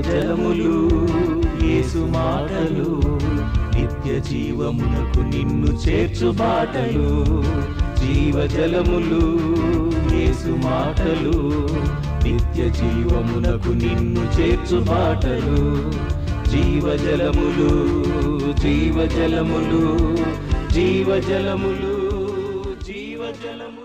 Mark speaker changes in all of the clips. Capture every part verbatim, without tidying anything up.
Speaker 1: జలములు యేసు మాటలు, నిత్య జీవమునకు నిన్ను చేర్చు బాటలు. జీవ జలములు యేసు మాటలు, నిత్య జీవమునకు నిన్ను చేర్చు బాటలు. జీవ జలములు జీవ జలములు జీవ జలములు జీవ జలములు.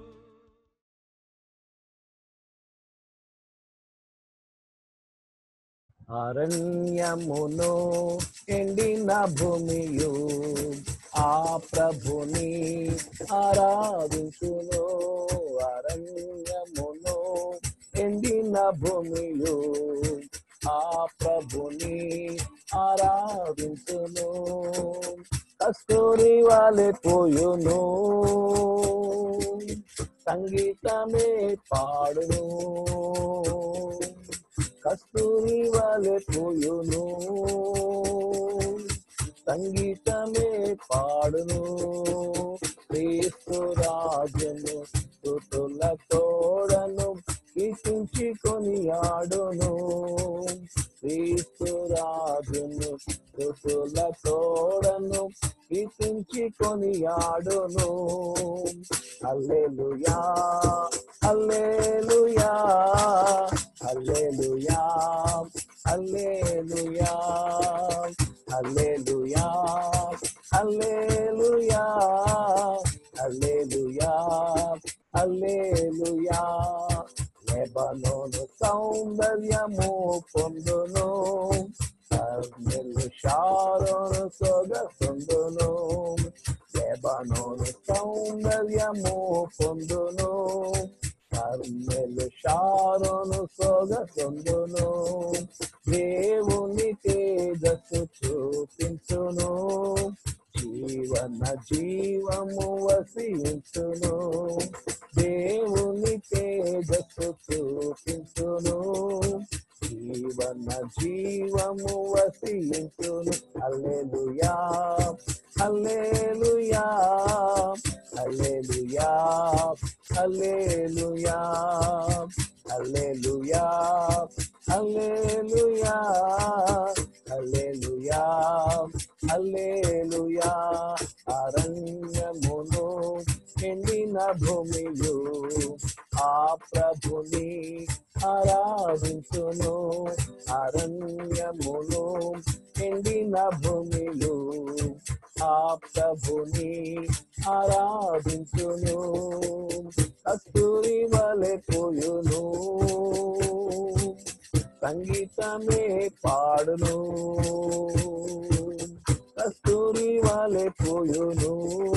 Speaker 2: అరణ్యమును ఎండిన భూమియు ఆ ప్రభుని ఆరాధించును. అరణ్యమును ఎండిన భూమియు ఆ ప్రభుని ఆరాధించును. కస్తూరి వాలే పోయును, సంగీతమే పాడును. కస్తూరి వాలే పోయును, సంగీతమే పాడును. క్రీస్తు రాజును స్తుతుల తోడను కీర్తించి కొనియాడును. క్రీస్తు రాజును స్తుతుల తోడను కీర్తించి కొనియాడును. హల్లెలూయా హల్లెలూయా హల్లెలూయా హల్లెలూయా హల్లెలూయా హల్లెలూయా హల్లెలూయా హల్లెలూయా. లెబనోను సౌందర్యము పొందును, కర్మెలు షారోను సొగసొందును. లెబనోను సౌందర్యము పొందును, కర్మెలు షారోను సొగసొందును. దేవుని తేజస్సు చూపించును, జీవన జీవము వసించును. దేవుని తేజస్సు చూపించును, జీవన జీవము వసించును. హల్లెలూయా హల్లెలూయా హల్లెలూయా హల్లెలూయా హల్లెలూయా హల్లెలూయా హల్లెలూయా హల్లెలూయా. అరణ్యమును ఎండిన భూమియు ఆ ప్రభుని ఆరాధించును. అరణ్యమును ఎండిన భూమియు ఆ ప్రభుని ఆరాధించును. కస్తూరి వలె పోయును, సంగీతమే పాడును. కస్తూరి వలె పోయును,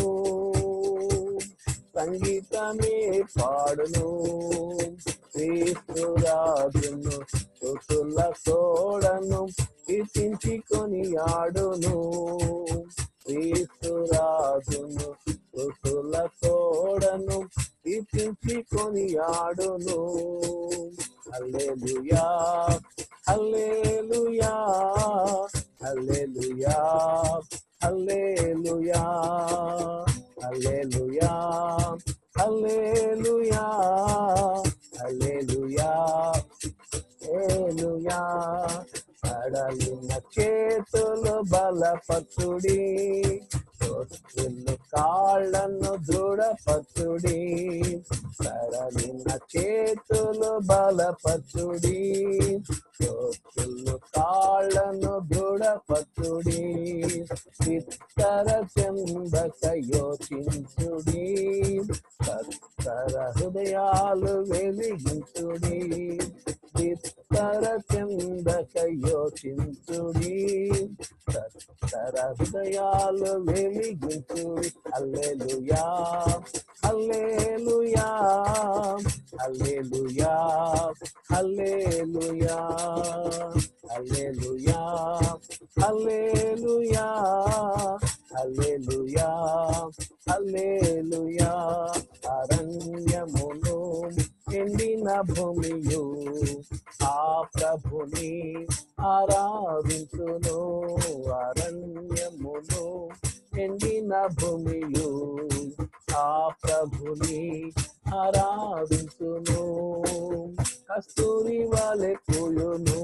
Speaker 2: సంగీతమే పాడును. క్రీస్తు రాజును స్తుతుల తోడను కీర్తించి కొనియాడును. క్రీస్తు రాజును స్తుతుల తోడను కీర్తించి కొనియాడును. హల్లెలూయా హల్లెలూయా హల్లెలూయా హల్లెలూయా హల్లెలూయా హల్లెలూయా హల్లెలూయా హల్లెలూయా. కడలిన చేతులు బలపరచుడి, తొట్టులు కాళ్ళను దృఢపరచుడి. కడలిన చేతులు బలపరచుడి, తొట్టులు కాళ్ళను దృఢపరచుడి. చిత్తర చెందక యోచించుడి, సత్తర హృదయాలు వెలిగించుడి. చిత్తర చెందక యోచించుడి, సత్తర హృదయాలు వెలిగించుడి. హల్లెలూయా హల్లెలూయా హల్లెలూయా హల్లెలూయా హల్లెలూయా హల్లెలూయా హల్లెలూయా హల్లెలూయా. అరణ్యమును ఎండిన భూమియు ఆ ప్రభుని ఆరాధించును. అరణ్యమును ఎండిన భూమియు ఆ ప్రభుని ఆరాధించును, కస్తూరి వలె పూయును,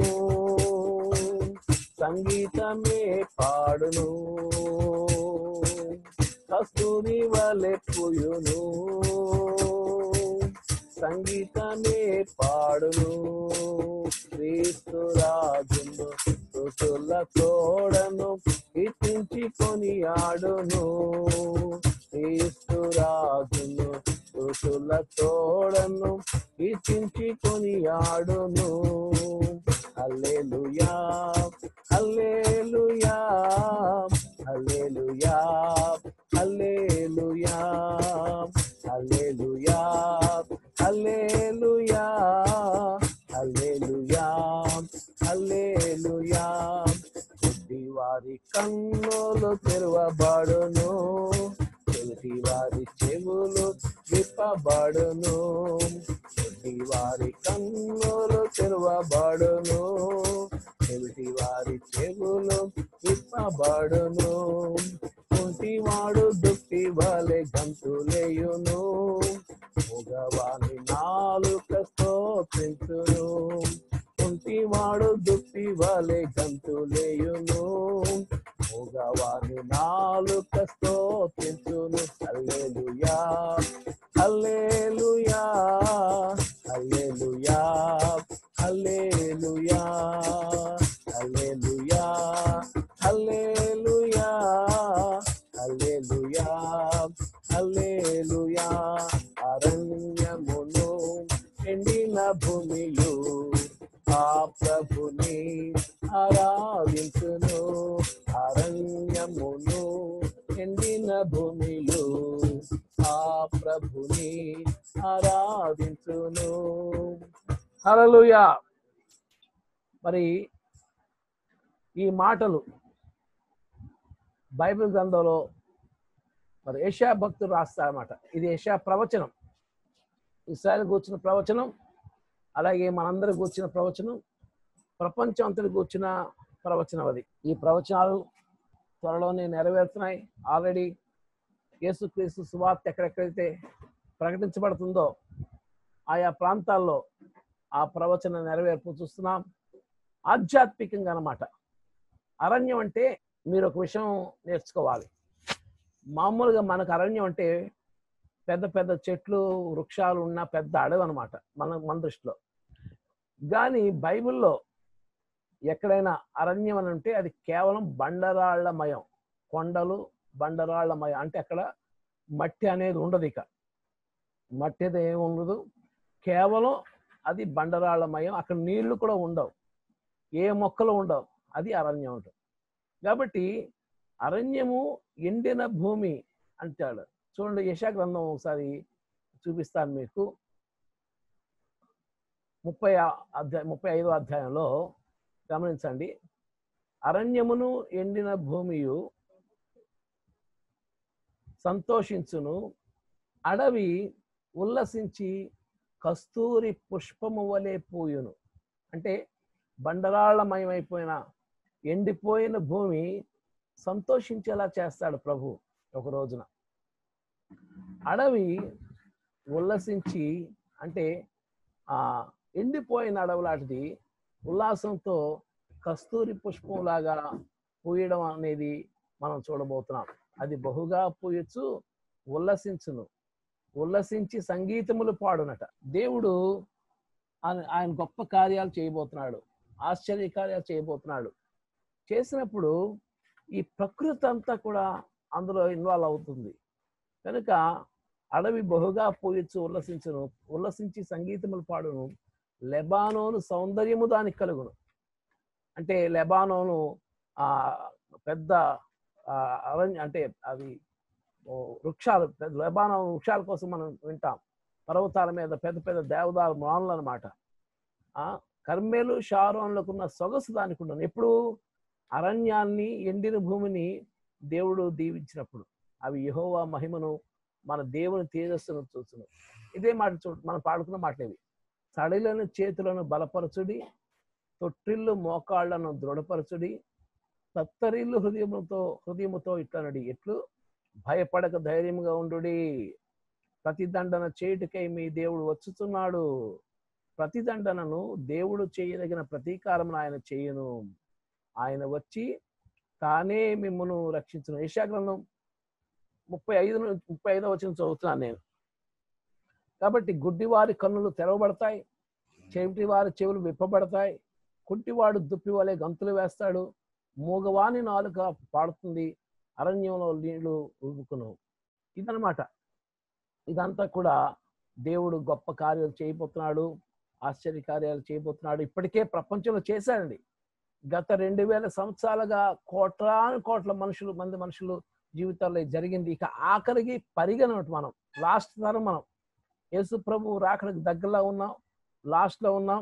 Speaker 2: సంగీతమే పాడును, కస్తూరి వలె పూయును, సంగీతమే పాడును, క్రీస్తు రాజును స్తుతుల తోడను కీర్తించి కొనియాడును, క్రీస్తు రాజును స్తుతుల తోడను కీర్తించి కొనియాడును. హల్లెలూయా హల్లెలూయా హల్లెలూయా హల్లెలూయా హల్లెలూయా హల్లెలూయా హల్లెలూయా హల్లెలూయా. గుడ్డివారి కన్నులు తెరవబడును, చెవిటివారి చెవులు విప్పబడును, గుడ్డివారి కన్నులు తెరవబడును, చెవిటివారి చెవులు విప్పబడును, కుంటివాడు దుక్కి వలె గంతులేయును, మగవాని నాలుక స్తోత్రించును, కుంటివాడు దుక్కి వలె గంతులేయును, మగవాని నాలుక స్తోత్రించును. హల్లెలూయా హల్లెలూయా హల్లెలూయా హల్లెలూయా హల్లెలూయా హల్లెలూయా హల్లెలూయా హల్లెలూయా. అరణ్యమును ఎండిన భూమియు ఆ ప్రభుని ఆరాధించును, అరణ్యమును ఎండిన భూమియు ఆ ప్రభుని ఆరాధించును. హల్లెలూయా. మరి ఈ మాటలు బైబిల్ గ్రంథంలో మరి యెషయా భక్తుడు రాస్తారన్నమాట. ఇది యెషయా ప్రవచనం, ఇశ్రాయేలు కూర్చున్న ప్రవచనం, అలాగే మనందరికి కూర్చున్న ప్రవచనం, ప్రపంచం అంతటి కూర్చున్న ప్రవచనం. అది ఈ ప్రవచనాలు త్వరలోనే నెరవేరుతున్నాయి. ఆల్రెడీ యేసుక్రీస్తు సువార్త ఎక్కడెక్కడైతే ప్రకటించబడుతుందో ఆయా ప్రాంతాల్లో ఆ ప్రవచన నెరవేర్పు చూస్తున్నాం. ఆధ్యాత్మికంగా అన్నమాట. అరణ్యం అంటే మీరు ఒక విషయం నేర్చుకోవాలి. మామూలుగా మనకు అరణ్యం అంటే పెద్ద పెద్ద చెట్లు వృక్షాలు ఉన్న పెద్ద అడవి అనమాట మన మన దృష్టిలో. కానీ బైబిల్లో ఎక్కడైనా అరణ్యం అని ఉంటే అది కేవలం బండరాళ్లమయం, కొండలు బండరాళ్లమయం. అంటే అక్కడ మట్టి అనేది ఉండదు, ఇక మట్టి అది ఏమి ఉండదు, కేవలం అది బండరాళ్లమయం. అక్కడ నీళ్లు కూడా ఉండవు, ఏ మొక్కలు ఉండవు, అది అరణ్యం ఉంటుంది. కాబట్టి అరణ్యము ఎండిన భూమి అంటాడు. చూడండి, యెషయా గ్రంథం ఒకసారి చూపిస్తాను మీకు. ముప్పై అధ్యాయం ముప్పై ఐదో అధ్యాయంలో గమనించండి. అరణ్యమును ఎండిన భూమియు సంతోషించును, అడవి ఉల్లసించి కస్తూరి పుష్పము వలె పూయును. అంటే బండరాళ్లమయమైపోయిన ఎండిపోయిన భూమి సంతోషించేలా చేస్తాడు ప్రభు ఒక రోజున. అడవి ఉల్లసించి అంటే ఆ ఎండిపోయిన అడవి లాంటిది ఉల్లాసంతో కస్తూరి పుష్పంలాగా పూయడం అనేది మనం చూడబోతున్నాం. అది బహుగా పూయచ్చు, ఉల్లసించును, ఉల్లసించి సంగీతములు పాడునట. దేవుడు ఆయన గొప్ప కార్యాలు చేయబోతున్నాడు, ఆశ్చర్య కార్యాలు చేయబోతున్నాడు. చేసినప్పుడు ఈ ప్రకృతి అంతా కూడా అందులో ఇన్వాల్వ్ అవుతుంది. కనుక అడవి బహుగా పూయచ్చు, ఉల్లసించును, ఉల్లసించి సంగీతములు పాడును, లెబానోను సౌందర్యము దానికి కలుగును. అంటే లెబానోను ఆ పెద్ద అరణ్య అంటే అవి వృక్షాలు, లెబానోను వృక్షాల కోసం మనం వింటాం. పర్వతాల మీద పెద్ద పెద్ద దేవదారు మానులు అనమాట. ఆ కర్మేలు షారోన్లకున్న సొగసు దానికి ఉండను. ఎప్పుడు అరణ్యాన్ని ఎండిన భూమిని దేవుడు దీవించినప్పుడు అవి యెహోవా మహిమను, మన దేవుని తేజస్సును చూస్తును. ఇదే మాట చూ మనం పాడుకున్న మాటలేవి. సడిలను చేతులను బలపరచుడి, తొట్టిల్లు మోకాళ్లను దృఢపరచుడి, తత్తరిల్లు హృదయముతో హృదయముతో ఇట్లనడి, ఎట్లు భయపడక ధైర్యంగా ఉండుడి. ప్రతిదండన చేయుటకై మీ దేవుడు వచ్చుతున్నాడు. ప్రతిదండనను దేవుడు చేయదగిన ప్రతీకారమును ఆయన చేయను. ఆయన వచ్చి తానే మిమ్మును రక్షించును. యెషయా గ్రంథం ముప్పై ఐదు ముప్పై ఐదో వచనం చదువుతున్నాను నేను. కాబట్టి గుడ్డివారి కన్నులు తెరవబడతాయి, చెవిటి వారి చెవులు విప్పబడతాయి, కుంటివాడు దుప్పి వలె గంతులు వేస్తాడు, మూగవాని నాలుక పాడుతుంది, అరణ్యంలో నీళ్లు ఉరుకును. ఇదనమాట. ఇదంతా కూడా దేవుడు గొప్ప కార్యాలు చేయబోతున్నాడు, ఆశ్చర్య కార్యాలు చేయబోతున్నాడు. ఇప్పటికే ప్రపంచంలో చేశాడండి. గత రెండు వేల సంవత్సరాలుగా కోట్లాను కోట్ల మనుషులు మంది మనుషులు జీవితాల్లో జరిగింది. ఇక ఆఖరికి పరిగణనట్టు మనం లాస్ట్ తరం మనం యేసు ప్రభు రాకడికి దగ్గరలో ఉన్నాం, లాస్ట్ లో ఉన్నాం.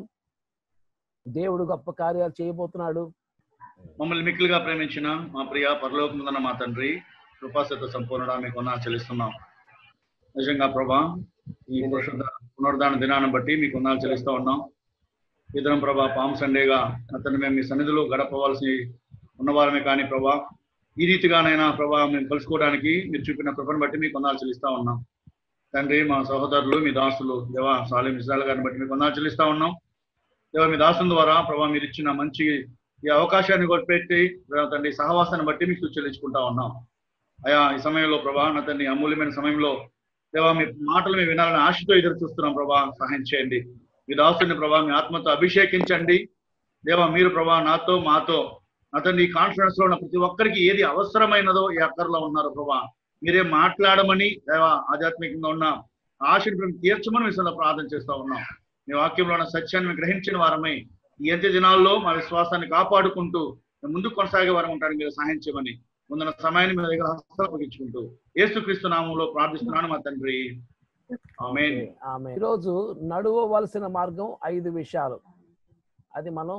Speaker 2: దేవుడు గొప్ప కార్యాలు చేయబోతున్నాడు.
Speaker 3: మమ్మల్ని మిక్కులుగా ప్రేమించిన మా ప్రియ పరలోకముందున్న మా తండ్రి, కృపాసత్వ సంపూర్ణుడా మీకు వందనాలు చెల్లిస్తున్నాం. నిజంగా ప్రభా, ఈ పురుషుద్ధ పునరుద్ధాన దినాన్ని బట్టి మీకు వందనాలు చెల్లిస్తూ ఉన్నాం. ఈ దినం ప్రభా పామ్ సండేగా అతను మేము మీ సన్నిధిలో గడపవలసి ఉన్నవారమే కానీ ప్రభా, ఈ రీతిగానైనా ప్రభా మేము కలుసుకోవడానికి మీరు చూపిన కృపను బట్టి మీకు వందనాలు చెల్లిస్తూ ఉన్నాం. తండ్రి, మా సహోదరులు మీ దాసులు దేవా సాలిం ఇస్రాయల్ గారిని బట్టి మీకు వందనాలు చెల్లిస్తూ ఉన్నాం. దేవా మీ దాసుల ద్వారా ప్రభా మీరు ఇచ్చిన మంచి ఈ అవకాశాన్ని పెట్టి తండ్రి సహవాసాన్ని బట్టి మీకు చెల్లించుకుంటా ఉన్నాం. అయా ఈ సమయంలో ప్రభా నా తండ్రి అమూల్యమైన సమయంలో దేవా మీ మాటలు మేము వినాలని ఆశతో ఎదురు చూస్తున్నాం. ప్రభా సహాయం చేయండి. మీ దాసుని ప్రభా మీ ఆత్మతో అభిషేకించండి. దేవా మీరు ప్రభా నాతో మాతో నా తండ్రి ఈ కాన్ఫరెన్స్ లో ఉన్న ప్రతి ఒక్కరికి ఏది అవసరమైనదో ఈ అక్కర్లో ఉన్నారు ప్రభా మీరే మాట్లాడమని దేవా ఆధ్యాత్మికంగా ఉన్న ఆశను మేము తీర్చమని విషయంలో ప్రార్థన చేస్తూ ఉన్నాం. మీ వాక్యంలో ఉన్న సత్యాన్ని మేము గ్రహించిన వారమై ఈ అంత్య దినాల్లో మా విశ్వాసాన్ని కాపాడుకుంటూ ముందుకు కొనసాగే వారం ఉంటారు. మీరు సహాయం చేయమని ముందున్న సమయాన్ని మీ దగ్గర హస్తగించుకుంటూ యేసుక్రీస్తు నామంలో ప్రార్థిస్తున్నాను మా తండ్రి, ఆమేన్.
Speaker 2: ఆమేన్. ఈరోజు నడువవలసిన మార్గం ఐదు విషయాలు, అది మనం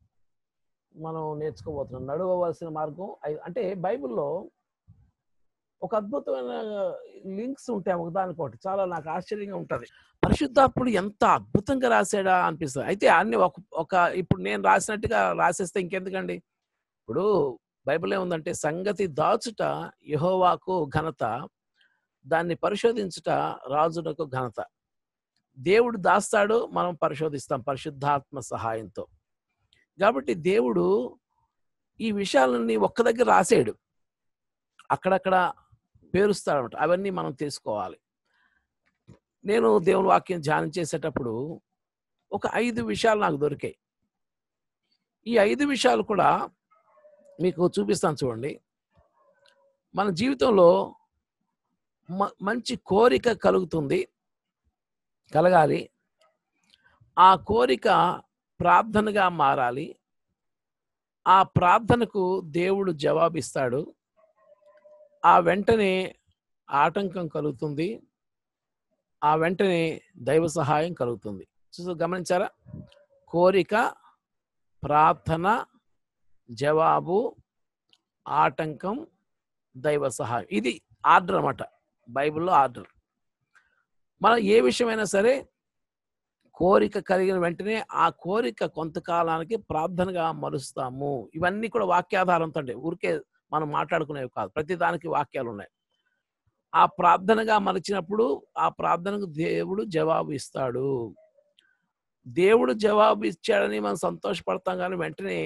Speaker 2: మనం నేర్చుకోబోతున్నాం. నడువవలసిన మార్గం ఐదు అంటే బైబిల్లో ఒక అద్భుతమైన లింక్స్ ఉంటాయి ఒకదానికొకటి. చాలా నాకు ఆశ్చర్యంగా ఉంటుంది. పరిశుద్ధాత్ముడు ఎంత అద్భుతంగా రాశాడా అనిపిస్తుంది. అయితే అన్ని ఒక ఒక ఇప్పుడు నేను రాసినట్టుగా రాసేస్తే ఇంకెందుకండి. ఇప్పుడు బైబిల్ ఏముందంటే, సంగతి దాచుట యెహోవాకు ఘనత, దాన్ని పరిశోధించుట రాజునకు ఘనత. దేవుడు దాస్తాడు, మనం పరిశోధిస్తాం పరిశుద్ధాత్మ సహాయంతో. కాబట్టి దేవుడు ఈ విషయాలన్నీ ఒక్క దగ్గర రాసాడు, అక్కడక్కడ పేరుస్తాడనమాట. అవన్నీ మనం తెలుసుకోవాలి. నేను దేవుని వాక్యం ధ్యానం చేసేటప్పుడు ఒక ఐదు విషయాలు నాకు దొరికాయి. ఈ ఐదు విషయాలు కూడా మీకు చూపిస్తాను చూడండి. మన జీవితంలో మ మంచి కోరిక కలుగుతుంది, కలగాలి. ఆ కోరిక ప్రార్థనగా మారాలి. ఆ ప్రార్థనకు దేవుడు జవాబిస్తాడు. ఆ వెంటనే ఆటంకం కలుగుతుంది, ఆ వెంటనే దైవ సహాయం కలుగుతుంది. చూసి గమనించారా? కోరిక, ప్రార్థన, జవాబు, ఆటంకం, దైవ సహాయం. ఇది ఆర్డర్ అన్నమాట, బైబిల్లో ఆర్డర్. మనం ఏ విషయమైనా సరే కోరిక కలిగిన వెంటనే ఆ కోరిక కొంతకాలానికి ప్రార్థనగా మరుస్తాము. ఇవన్నీ కూడా వాక్యాధారంతో అండి, ఊరికే మనం మాట్లాడుకునేవి కాదు. ప్రతి దానికి వాక్యాలు ఉన్నాయి. ఆ ప్రార్థనగా మలిచినప్పుడు ఆ ప్రార్థనకు దేవుడు జవాబు ఇస్తాడు. దేవుడు జవాబు ఇచ్చాడని మనం సంతోషపడతాం, కానీ వెంటనే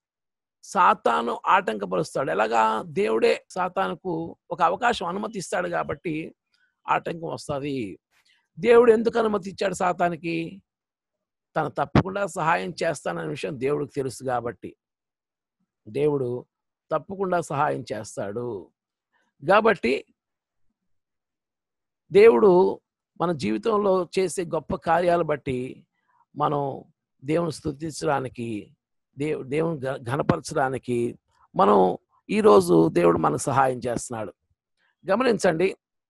Speaker 2: సాతాను ఆటంకపరుస్తాడు. ఎలాగా? దేవుడే సాతానుకు ఒక అవకాశం అనుమతిస్తాడు కాబట్టి ఆటంకం వస్తుంది. దేవుడు ఎందుకు అనుమతి ఇచ్చాడు సాతానికి? తను తప్పకుండా సహాయం చేస్తాననే విషయం దేవుడికి తెలుసు కాబట్టి దేవుడు తప్పకుండా సహాయం చేస్తాడు. కాబట్టి దేవుడు మన జీవితంలో చేసే గొప్ప కార్యాలు బట్టి మనం దేవుని స్తుతించడానికి, దేవు దేవుని ఘనపరచడానికి మనం ఈరోజు దేవుడు మనకు సహాయం చేస్తున్నాడు. గమనించండి,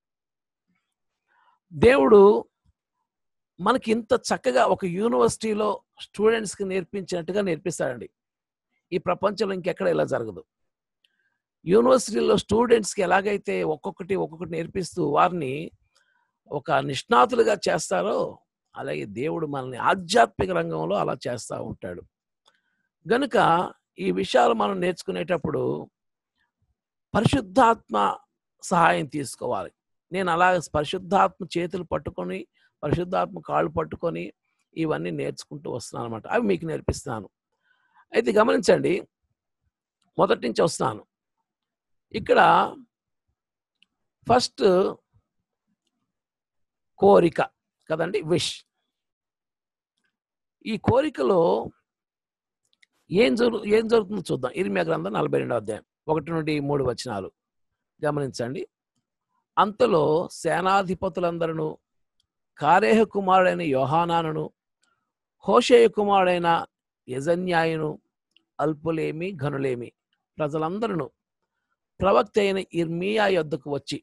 Speaker 2: దేవుడు మనకి ఇంత చక్కగా ఒక యూనివర్సిటీలో స్టూడెంట్స్కి నేర్పించినట్టుగా నేర్పిస్తాడండి. ఈ ప్రపంచంలో ఇంకెక్కడ ఇలా జరగదు. యూనివర్సిటీలో స్టూడెంట్స్కి ఎలాగైతే ఒక్కొక్కటి ఒక్కొక్కటి నేర్పిస్తూ వారిని ఒక నిష్ణాతులుగా చేస్తారో, అలాగే దేవుడు మనల్ని ఆధ్యాత్మిక రంగంలో అలా చేస్తూ ఉంటాడు. గనుక ఈ విషయాలు మనం నేర్చుకునేటప్పుడు పరిశుద్ధాత్మ సహాయం తీసుకోవాలి. నేను అలా పరిశుద్ధాత్మ చేతులు పట్టుకొని పరిశుద్ధాత్మ కాళ్ళు పట్టుకొని ఇవన్నీ నేర్చుకుంటూ వస్తున్నాను అనమాట. అవి మీకు నేర్పిస్తున్నాను. అయితే గమనించండి, మొదటి నుంచి వస్తున్నాను. ఇక్కడ ఫస్ట్ కోరిక కదండి, విష్. ఈ కోరికలో ఏం జరు ఏం జరుగుతుందో చూద్దాం. ఇర్మియా గ్రంథం నలభై రెండవ అధ్యాయం ఒకటి నుండి మూడు వచనాలు గమనించండి. అంతలో సేనాధిపతులందరూ కారేహ కుమారుడైన యోహానానును, హోషేయ కుమారుడైన యెజన్యాయును, అల్పులేమి ఘనులేమి ప్రజలందరూ ప్రవక్త అయిన ఇర్మియా యొద్దకు వచ్చి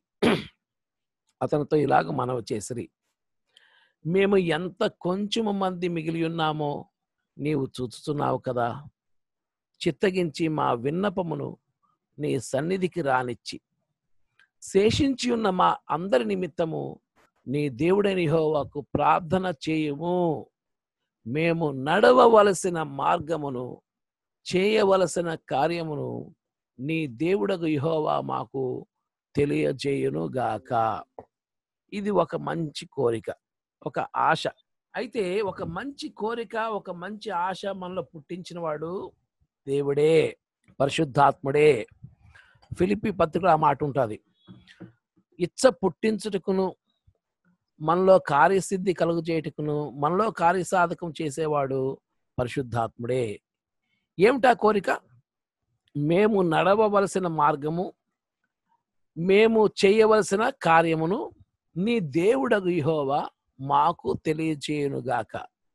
Speaker 2: అతనితో ఇలాగ మనవి చేసిరి. మేము ఎంత కొంచెము మంది మిగిలి ఉన్నామో నీవు చూచుతున్నావు కదా. చిత్తగించి మా విన్నపమును నీ సన్నిధికి రానిచ్చి శేషించి ఉన్న మా అందరి నిమిత్తము నీ దేవుడైన యెహోవాకు ప్రార్థన చేయుము. మేము నడవవలసిన మార్గమును చేయవలసిన కార్యమును నీ దేవుడగు యెహోవా మాకు తెలియజేయును గాక. ఇది ఒక మంచి కోరిక, ఒక ఆశ. అయితే ఒక మంచి కోరిక, ఒక మంచి ఆశ మనలో పుట్టించిన వాడు దేవుడే, పరిశుద్ధాత్ముడే. ఫిలిప్పీ పత్రికలో ఆ మాట ఉంటుంది. ఇచ్చ పుట్టించుటకును మనలో కార్యసిద్ధి కలుగు చేయుటకును మనలో కార్యసాధకం చేసేవాడు పరిశుద్ధాత్ముడే. ఏమిటా కోరిక? మేము నడవవలసిన మార్గము, మేము చేయవలసిన కార్యమును నీ దేవుడగు యెహోవా మాకు తెలియజేయునుగాక.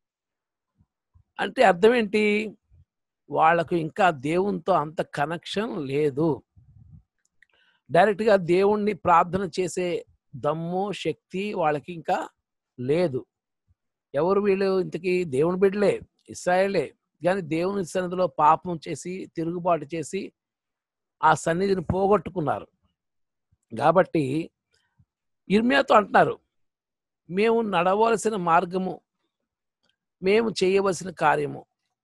Speaker 2: అంటే అర్థం ఏంటి? వాళ్ళకు ఇంకా దేవునితో అంత కనెక్షన్ లేదు. డైరెక్ట్గా దేవుణ్ణి ప్రార్థన చేసే దమ్ము శక్తి వాళ్ళకి ఇంకా లేదు. ఎవరు వీళ్ళు? ఇంతకీ దేవుని బిడ్డలే, ఇశ్రాయేలే, కానీ దేవుని సన్నిధిలో పాపం చేసి తిరుగుబాటు చేసి ఆ సన్నిధిని పోగొట్టుకున్నారు. కాబట్టి ఇర్మియాతో అంటున్నారు, మేము నడవలసిన మార్గము, మేము చేయవలసిన కార్యము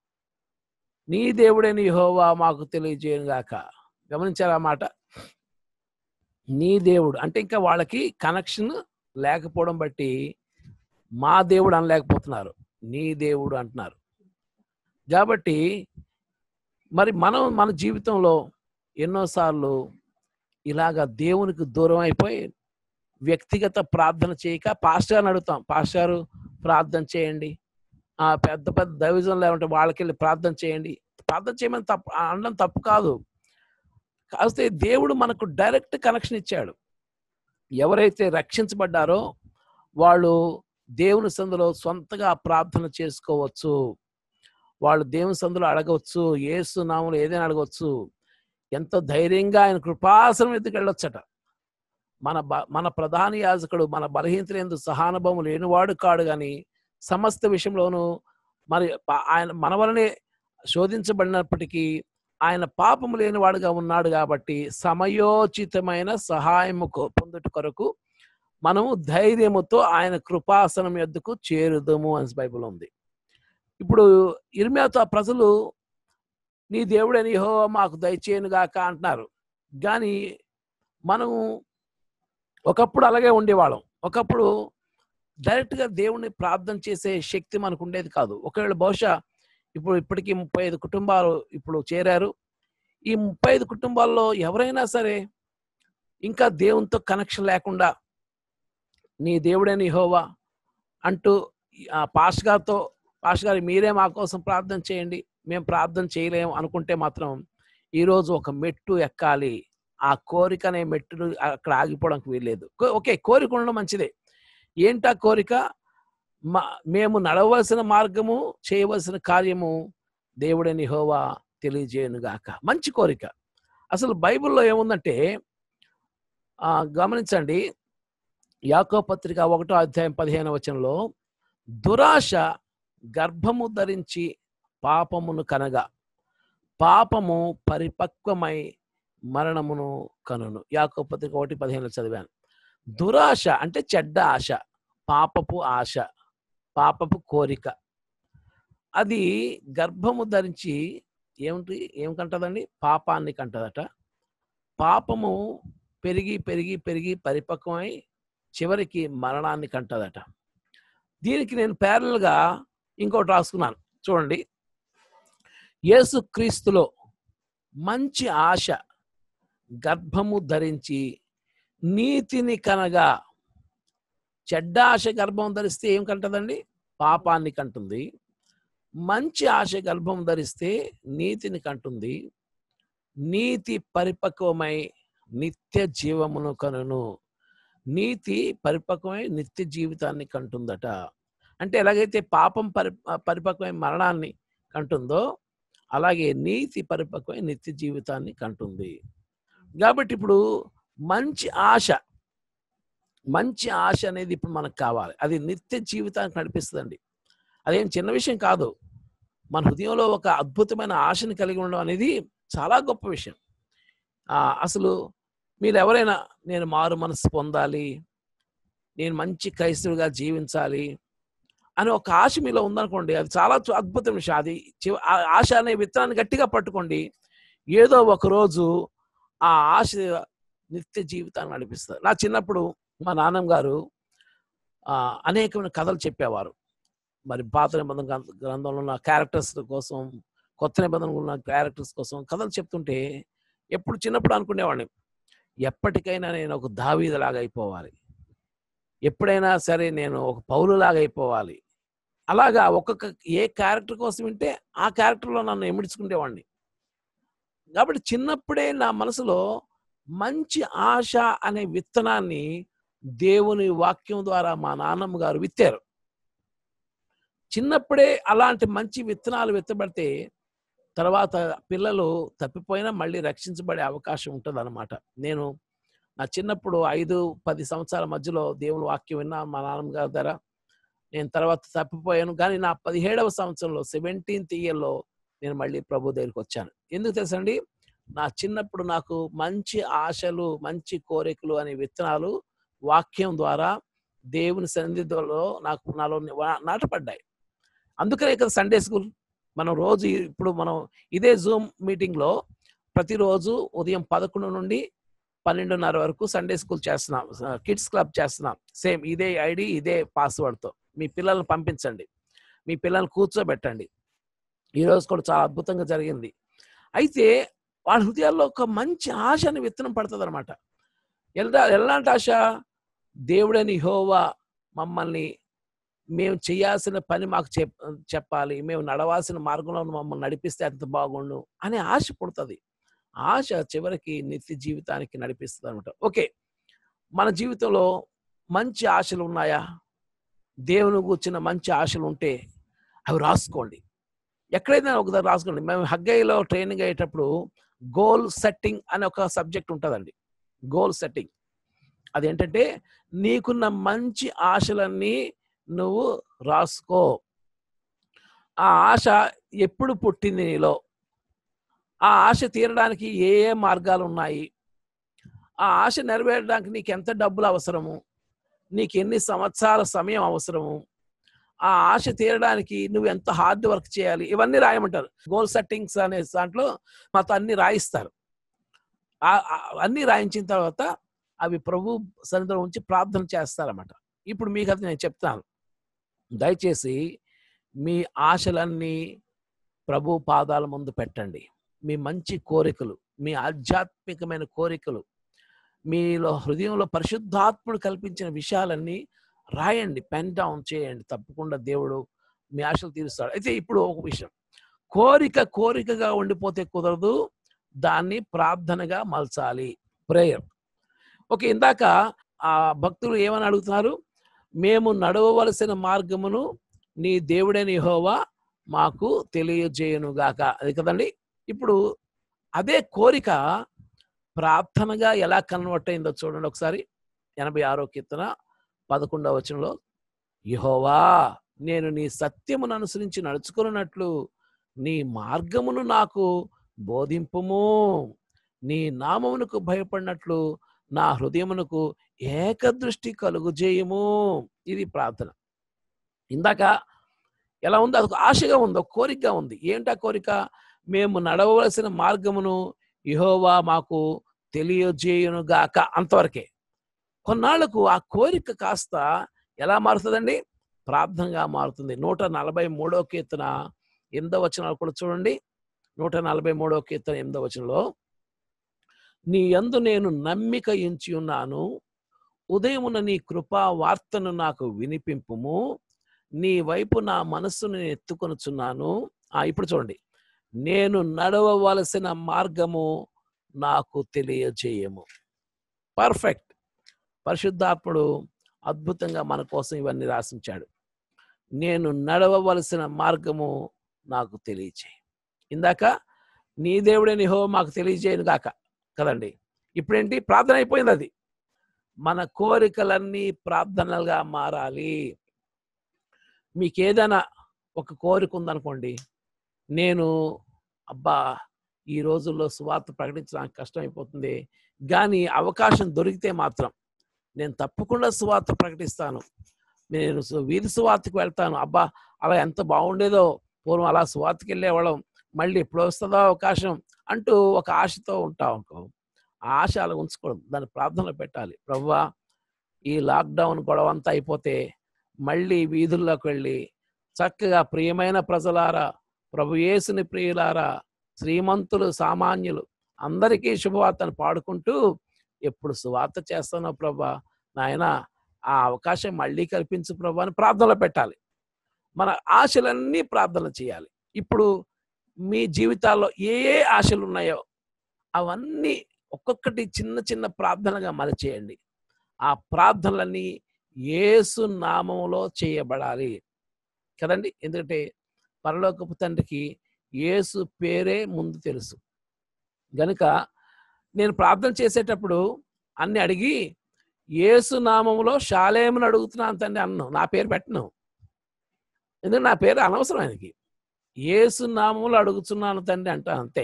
Speaker 2: నీ దేవుడైన యెహోవా మాకు తెలియజేయను గాక. గమనించారా మాట? నీ దేవుడు అంటే ఇంకా వాళ్ళకి కనెక్షన్ లేకపోవడం బట్టి మా దేవుడు అనలేకపోతున్నారు, నీ దేవుడు అంటున్నారు. కాబట్టి మరి మనం మన జీవితంలో ఎన్నోసార్లు ఇలాగ దేవునికి దూరం అయిపోయి వ్యక్తిగత ప్రార్థన చేయక పాస్టర్ని అడుగుతాం, పాస్టర్ ప్రార్థన చేయండి, ఆ పెద్ద పెద్ద దైవజనులు ఏమంటే వాళ్ళకి వెళ్ళి ప్రార్థన చేయండి. ప్రార్థన చేయమని తప్పు అనడం తప్పు కాదు. కాస్తే దేవుడు మనకు డైరెక్ట్ కనెక్షన్ ఇచ్చాడు. ఎవరైతే రక్షించబడ్డారో వాళ్ళు దేవుని సందులో సొంతగా ప్రార్థన చేసుకోవచ్చు. వాళ్ళు దేవుని సందులో అడగవచ్చు, యేసు నామములో ఏదైనా అడగవచ్చు. ఎంతో ధైర్యంగా ఆయన కృపాసనం ఎత్తుకు వెళ్ళొచ్చట. మన బ మన ప్రధాన యాజకుడు మన బలహీనతలందు సహానుభవం లేనివాడు కాడు, కానీ సమస్త విషయంలోనూ మరి ఆయన మన వలనే శోధించబడినప్పటికీ ఆయన పాపము లేనివాడుగా ఉన్నాడు. కాబట్టి సమయోచితమైన సహాయము పొందుట కొరకు మనము ధైర్యముతో ఆయన కృపాసనం యొద్దకు చేరుదము అని బైబిల్ ఉంది. ఇప్పుడు ఇర్మియాతో ప్రజలు నీ దేవుడైన యెహోవా మాకు దయచేయనుగాక అంటున్నారు. కానీ మనం ఒకప్పుడు అలాగే ఉండేవాళ్ళం. ఒకప్పుడు డైరెక్ట్గా దేవుణ్ణి ప్రార్థన చేసే శక్తి మనకు ఉండేది కాదు. ఒకవేళ బహుశా ఇప్పుడు ఇప్పటికీ ముప్పై ఐదు కుటుంబాలు ఇప్పుడు చేరారు. ఈ ముప్పై ఐదు కుటుంబాల్లో ఎవరైనా సరే ఇంకా దేవునితో కనెక్షన్ లేకుండా నీ దేవుడైన యెహోవా అంటూ పాస్టర్ గారితో, పాస్టర్ గారు మీరే మా కోసం ప్రార్థన చేయండి, మేము ప్రార్థన చేయలేము అనుకుంటే మాత్రం ఈరోజు ఒక మెట్టు ఎక్కాలి. ఆ కోరిక అనే మెట్టును అక్కడ ఆగిపోవడానికి వీల్లేదు. ఓకే, కోరిక ఉండడం మంచిదే. ఏంటా కోరిక? మా మేము నడవలసిన మార్గము, చేయవలసిన కార్యము దేవుడైన యెహోవా తెలియజేయునుగాక. మంచి కోరిక. అసలు బైబిల్లో ఏముందంటే గమనించండి, యాకోబు పత్రిక ఒకటో అధ్యాయం పదిహేను వచనంలో దురాశ గర్భము ధరించి పాపమును కనగా పాపము పరిపక్వమై మరణమును కనును. యాకోబు పత్రిక ఒకటి పదిహేను చదివాను. దురాశ అంటే చెడ్డ ఆశ, పాపపు ఆశ, పాపపు కోరిక. అది గర్భము ధరించి ఏమిటి ఏం కంటదండి? పాపాన్ని కంటదట. పాపము పెరిగి పెరిగి పెరిగి పరిపక్వమై చివరికి మరణాన్ని కంటదట. దీనికి నేను ప్యారల్గా ఇంకోటి రాసుకున్నాను చూడండి. యేసుక్రీస్తులో మంచి ఆశ గర్భము ధరించి నీతిని కనగా, చెడ్డ ఆశ గర్భం ధరిస్తే ఏం కంటదండి? పాపాన్ని కంటుంది. మంచి ఆశ గర్భం ధరిస్తే నీతిని కంటుంది. నీతి పరిపక్వమై నిత్య జీవమును కనును. నీతి పరిపక్వమై నిత్య జీవితాన్ని కంటుందట. అంటే ఎలాగైతే పాపం పరి పరిపక్వమై మరణాన్ని కంటుందో అలాగే నీతి పరిపక్వమై నిత్య జీవితాన్ని కంటుంది. కాబట్టి ఇప్పుడు మంచి ఆశ, మంచి ఆశ అనేది ఇప్పుడు మనకు కావాలి. అది నిత్య జీవితానికి నడిపిస్తుందండి. అదేం చిన్న విషయం కాదు. మన హృదయంలో ఒక అద్భుతమైన ఆశని కలిగి ఉండడం అనేది చాలా గొప్ప విషయం. అసలు మీరు ఎవరైనా నేను మారు మనసు పొందాలి, నేను మంచి క్రైస్తవుడిగా జీవించాలి అని ఒక ఆశ మీలో ఉందనుకోండి, అది చాలా అద్భుతమైన విషయం. అది ఆశ అనే విత్తనాన్ని గట్టిగా పట్టుకోండి. ఏదో ఒకరోజు ఆ ఆశ నిత్య జీవితాన్ని నడిపిస్తుంది. నా చిన్నప్పుడు మా నాన్నమ్మ గారు అనేకమైన కథలు చెప్పేవారు. మరి పాత నిబంధన గ్రంథంలో ఉన్న క్యారెక్టర్స్ కోసం, కొత్త నిబంధనలో ఉన్న క్యారెక్టర్స్ కోసం కథలు చెప్తుంటే ఎప్పుడు చిన్నప్పుడు అనుకునేవాడిని, ఎప్పటికైనా నేను ఒక దావీదులాగా అయిపోవాలి, ఎప్పుడైనా సరే నేను ఒక పౌలులాగా అయిపోవాలి. అలాగా ఒక్కొక్క ఏ క్యారెక్టర్ కోసం వింటే ఆ క్యారెక్టర్లో నన్ను ఎమిడ్చుకునేవాడిని. కాబట్టి చిన్నప్పుడే నా మనసులో మంచి ఆశ అనే విత్తనాన్ని దేవుని వాక్యం ద్వారా మా నాన్నమ్మ గారు విత్తారు. చిన్నప్పుడే అలాంటి మంచి విత్తనాలు విత్తబడితే తర్వాత పిల్లలు తప్పిపోయినా మళ్ళీ రక్షించబడే అవకాశం ఉంటుంది అన్నమాట. నేను నా చిన్నప్పుడు ఐదు పది సంవత్సరాల మధ్యలో దేవుని వాక్యం విన్నా మా నాన్నమ్మ గారి ద్వారా. నేను తర్వాత తప్పిపోయాను. కానీ నా పదిహేడవ సంవత్సరంలో సెవెంటీన్త్ ఇయర్లో నేను మళ్ళీ ప్రభు దగ్గరికి వచ్చాను. ఎందుకు తెలుసండి? నా చిన్నప్పుడు నాకు మంచి ఆశలు, మంచి కోరికలు అనే విత్తనాలు వాక్యం ద్వారా దేవుని సన్నిధిలో నాకు నాలో నాటపడ్డాయి. అందుకనే కదా సండే స్కూల్ మనం రోజు ఇప్పుడు మనం ఇదే జూమ్ మీటింగ్లో ప్రతిరోజు ఉదయం పదకొండు నుండి పన్నెండున్నర వరకు సండే స్కూల్ చేస్తున్నాం, కిడ్స్ క్లబ్ చేస్తున్నాం. సేమ్ ఇదే ఐడి, ఇదే పాస్వర్డ్తో మీ పిల్లల్ని పంపించండి, మీ పిల్లల్ని కూర్చోబెట్టండి. ఈరోజు కూడా చాలా అద్భుతంగా జరిగింది. అయితే వాళ్ళ హృదయాల్లో ఒక మంచి ఆశని విత్తనం పడుతుంది అనమాట. ఎలా ఎలాంటి ఆశ? దేవుడని యెహోవా మమ్మల్ని, మేము చేయాల్సిన పని మాకు చెప్ చెప్పాలి మేము నడవాల్సిన మార్గంలో మమ్మల్ని నడిపిస్తే ఎంత బాగుండు అనే ఆశ పుడుతుంది. ఆశ చివరికి నిత్య జీవితానికి నడిపిస్తుంది అనమాట. ఓకే, మన జీవితంలో మంచి ఆశలు ఉన్నాయా? దేవుని కూర్చున్న మంచి ఆశలు ఉంటే అవి రాసుకోండి. ఎక్కడైనా ఒకసారి రాసుకోండి. మేము హగ్గైలో ట్రైనింగ్ అయ్యేటప్పుడు గోల్ సెట్టింగ్ అనే ఒక సబ్జెక్ట్ ఉంటుందండి. గోల్ సెట్టింగ్ అదేంటంటే నీకున్న మంచి ఆశలన్నీ నువ్వు రాసుకో. ఆ ఆశ ఎప్పుడు పుట్టింది నీలో? ఆ ఆశ తీరడానికి ఏ ఏ మార్గాలు ఉన్నాయి? ఆ ఆశ నెరవేరడానికి నీకు ఎంత డబ్బులు అవసరము? నీకు ఎన్ని సంవత్సరాల సమయం అవసరము? ఆ ఆశ తీరడానికి నువ్వు ఎంత హార్డ్ వర్క్ చేయాలి? ఇవన్నీ రాయమంటారు. గోల్ సెట్టింగ్స్ అనే దాంట్లో మాతో అన్ని రాయిస్తారు. అన్నీ రాయించిన తర్వాత అవి ప్రభు సన్నిధిలో ఉంచి ప్రార్థన చేస్తారన్నమాట. ఇప్పుడు మీకు అది నేను చెప్తాను. దయచేసి మీ ఆశలన్నీ ప్రభు పాదాల ముందు పెట్టండి. మీ మంచి కోరికలు, మీ ఆధ్యాత్మికమైన కోరికలు, మీలో హృదయంలో పరిశుద్ధాత్ముడు కల్పించిన విషయాలన్నీ రాయండి, పెన్ డౌన్ చేయండి. తప్పకుండా దేవుడు మీ ఆశలు తీరుస్తాడు. అయితే ఇప్పుడు ఒక విషయం, కోరిక కోరికగా ఉండిపోతే కుదరదు, దాన్ని ప్రార్థనగా మలచాలి, ప్రేయర్. ఓకే, ఇందాక ఆ భక్తులు ఏమని అడుగుతున్నారు? మేము నడవవలసిన మార్గమును నీ దేవుడైన యెహోవా మాకు తెలియజేయునుగాక. అది కదండి. ఇప్పుడు అదే కోరిక ప్రార్థనగా ఎలా కన్వర్ట్ అయిందో చూడండి ఒకసారి. ఎనభై ఆరో కీర్తన పదకొండవ వచనంలో, యెహోవా నేను నీ సత్యమును అనుసరించి నడుచుకున్నట్లు నీ మార్గమును నాకు బోధింపుము, నీ నామమునకు భయపడినట్లు నా హృదయమునకు ఏకదృష్టి కలుగు చేయము. ఇది ప్రార్థన. ఇందాక ఎలా ఉంది? అదొక ఆశగా ఉంది, ఒక కోరికగా ఉంది. ఏంటా కోరిక? మేము నడవవలసిన మార్గమును యెహోవా మాకు తెలియజేయునుగాక. అంతవరకే. కొన్నాళ్లకు ఆ కోరిక కాస్త ఎలా మారుతుందండి? ప్రార్థనగా మారుతుంది. నూట నలభై మూడో కీర్తన ఎనిమిదో వచనాలు కూడా చూడండి. నూట నలభై మూడో కీర్తన ఎనిమిదో వచనంలో, నీ యందు నేను నమ్మిక ఎంచి ఉన్నాను, ఉదయమున నీ కృపా వార్తను నాకు వినిపింపుము, నీ వైపు నా మనస్సును నేను ఎత్తుకొనుచున్నాను. ఆ ఇప్పుడు చూడండి, నేను నడవవలసిన మార్గము నాకు తెలియజేయము. పర్ఫెక్ట్. పరిశుద్ధాత్ముడు అద్భుతంగా మన కోసం ఇవన్నీ రాసించాడు. నేను నడవవలసిన మార్గము నాకు తెలియజేయి. ఇందాక నీ దేవుడే యెహోవా మాకు తెలియజేయను గాక కదండి. ఇప్పుడేంటి? ప్రార్థన అయిపోయింది. అది మన కోరికలన్నీ ప్రార్థనలుగా మారాలి. మీకు ఏదైనా ఒక కోరిక ఉందనుకోండి, నేను అబ్బా ఈ రోజుల్లో సువార్త ప్రకటించడానికి కష్టమైపోతుంది, కానీ అవకాశం దొరికితే మాత్రం నేను తప్పకుండా సువార్త ప్రకటిస్తాను, నేను వీధి సువార్తకు వెళ్తాను, అబ్బా అలా ఎంత బాగుండేదో, పూర్వం అలా సువార్తకి వెళ్ళేవాళ్ళం, మళ్ళీ ఎప్పుడు వస్తుందో అవకాశం అంటూ ఒక ఆశతో ఉంటాం అనుకో. ఆ ఆశ అలా ఉంచుకోవడం, దాన్ని ప్రార్థనలో పెట్టాలి. ప్రభువా ఈ లాక్డౌన్ గొడవ అంతా అయిపోతే మళ్ళీ వీధుల్లోకి వెళ్ళి చక్కగా ప్రియమైన ప్రజలారా, ప్రభు యేసుని ప్రియులారా, శ్రీమంతులు సామాన్యులు అందరికీ శుభవార్తను పాడుకుంటూ ఎప్పుడు సువార్త చేస్తానో ప్రభా నాయన ఆ అవకాశం మళ్ళీ కల్పించు ప్రభా అని ప్రార్థనలో పెట్టాలి. మన ఆశలన్నీ ప్రార్థన చేయాలి. ఇప్పుడు మీ జీవితాల్లో ఏ ఏ ఆశలు ఉన్నాయో అవన్నీ ఒక్కొక్కటి చిన్న చిన్న ప్రార్థనగా మలచేయండి. ఆ ప్రార్థనలన్నీ యేసు నామములో చేయబడాలి కదండి. ఎందుకంటే పరలోకపు తండ్రికి యేసు పేరే ముందు తెలుసు గనుక నేను ప్రార్థన చేసేటప్పుడు అన్ని అడిగి యేసు నామములో షాలేమును అడుగుతున్నాను తండ్రి అన్ను, నా పేరు పెట్టను. ఎందుకంటే నా పేరు అనవసరం ఆయనకి. యేసు నామములో అడుగుతున్నాను తండ్రి అంట, అంతే.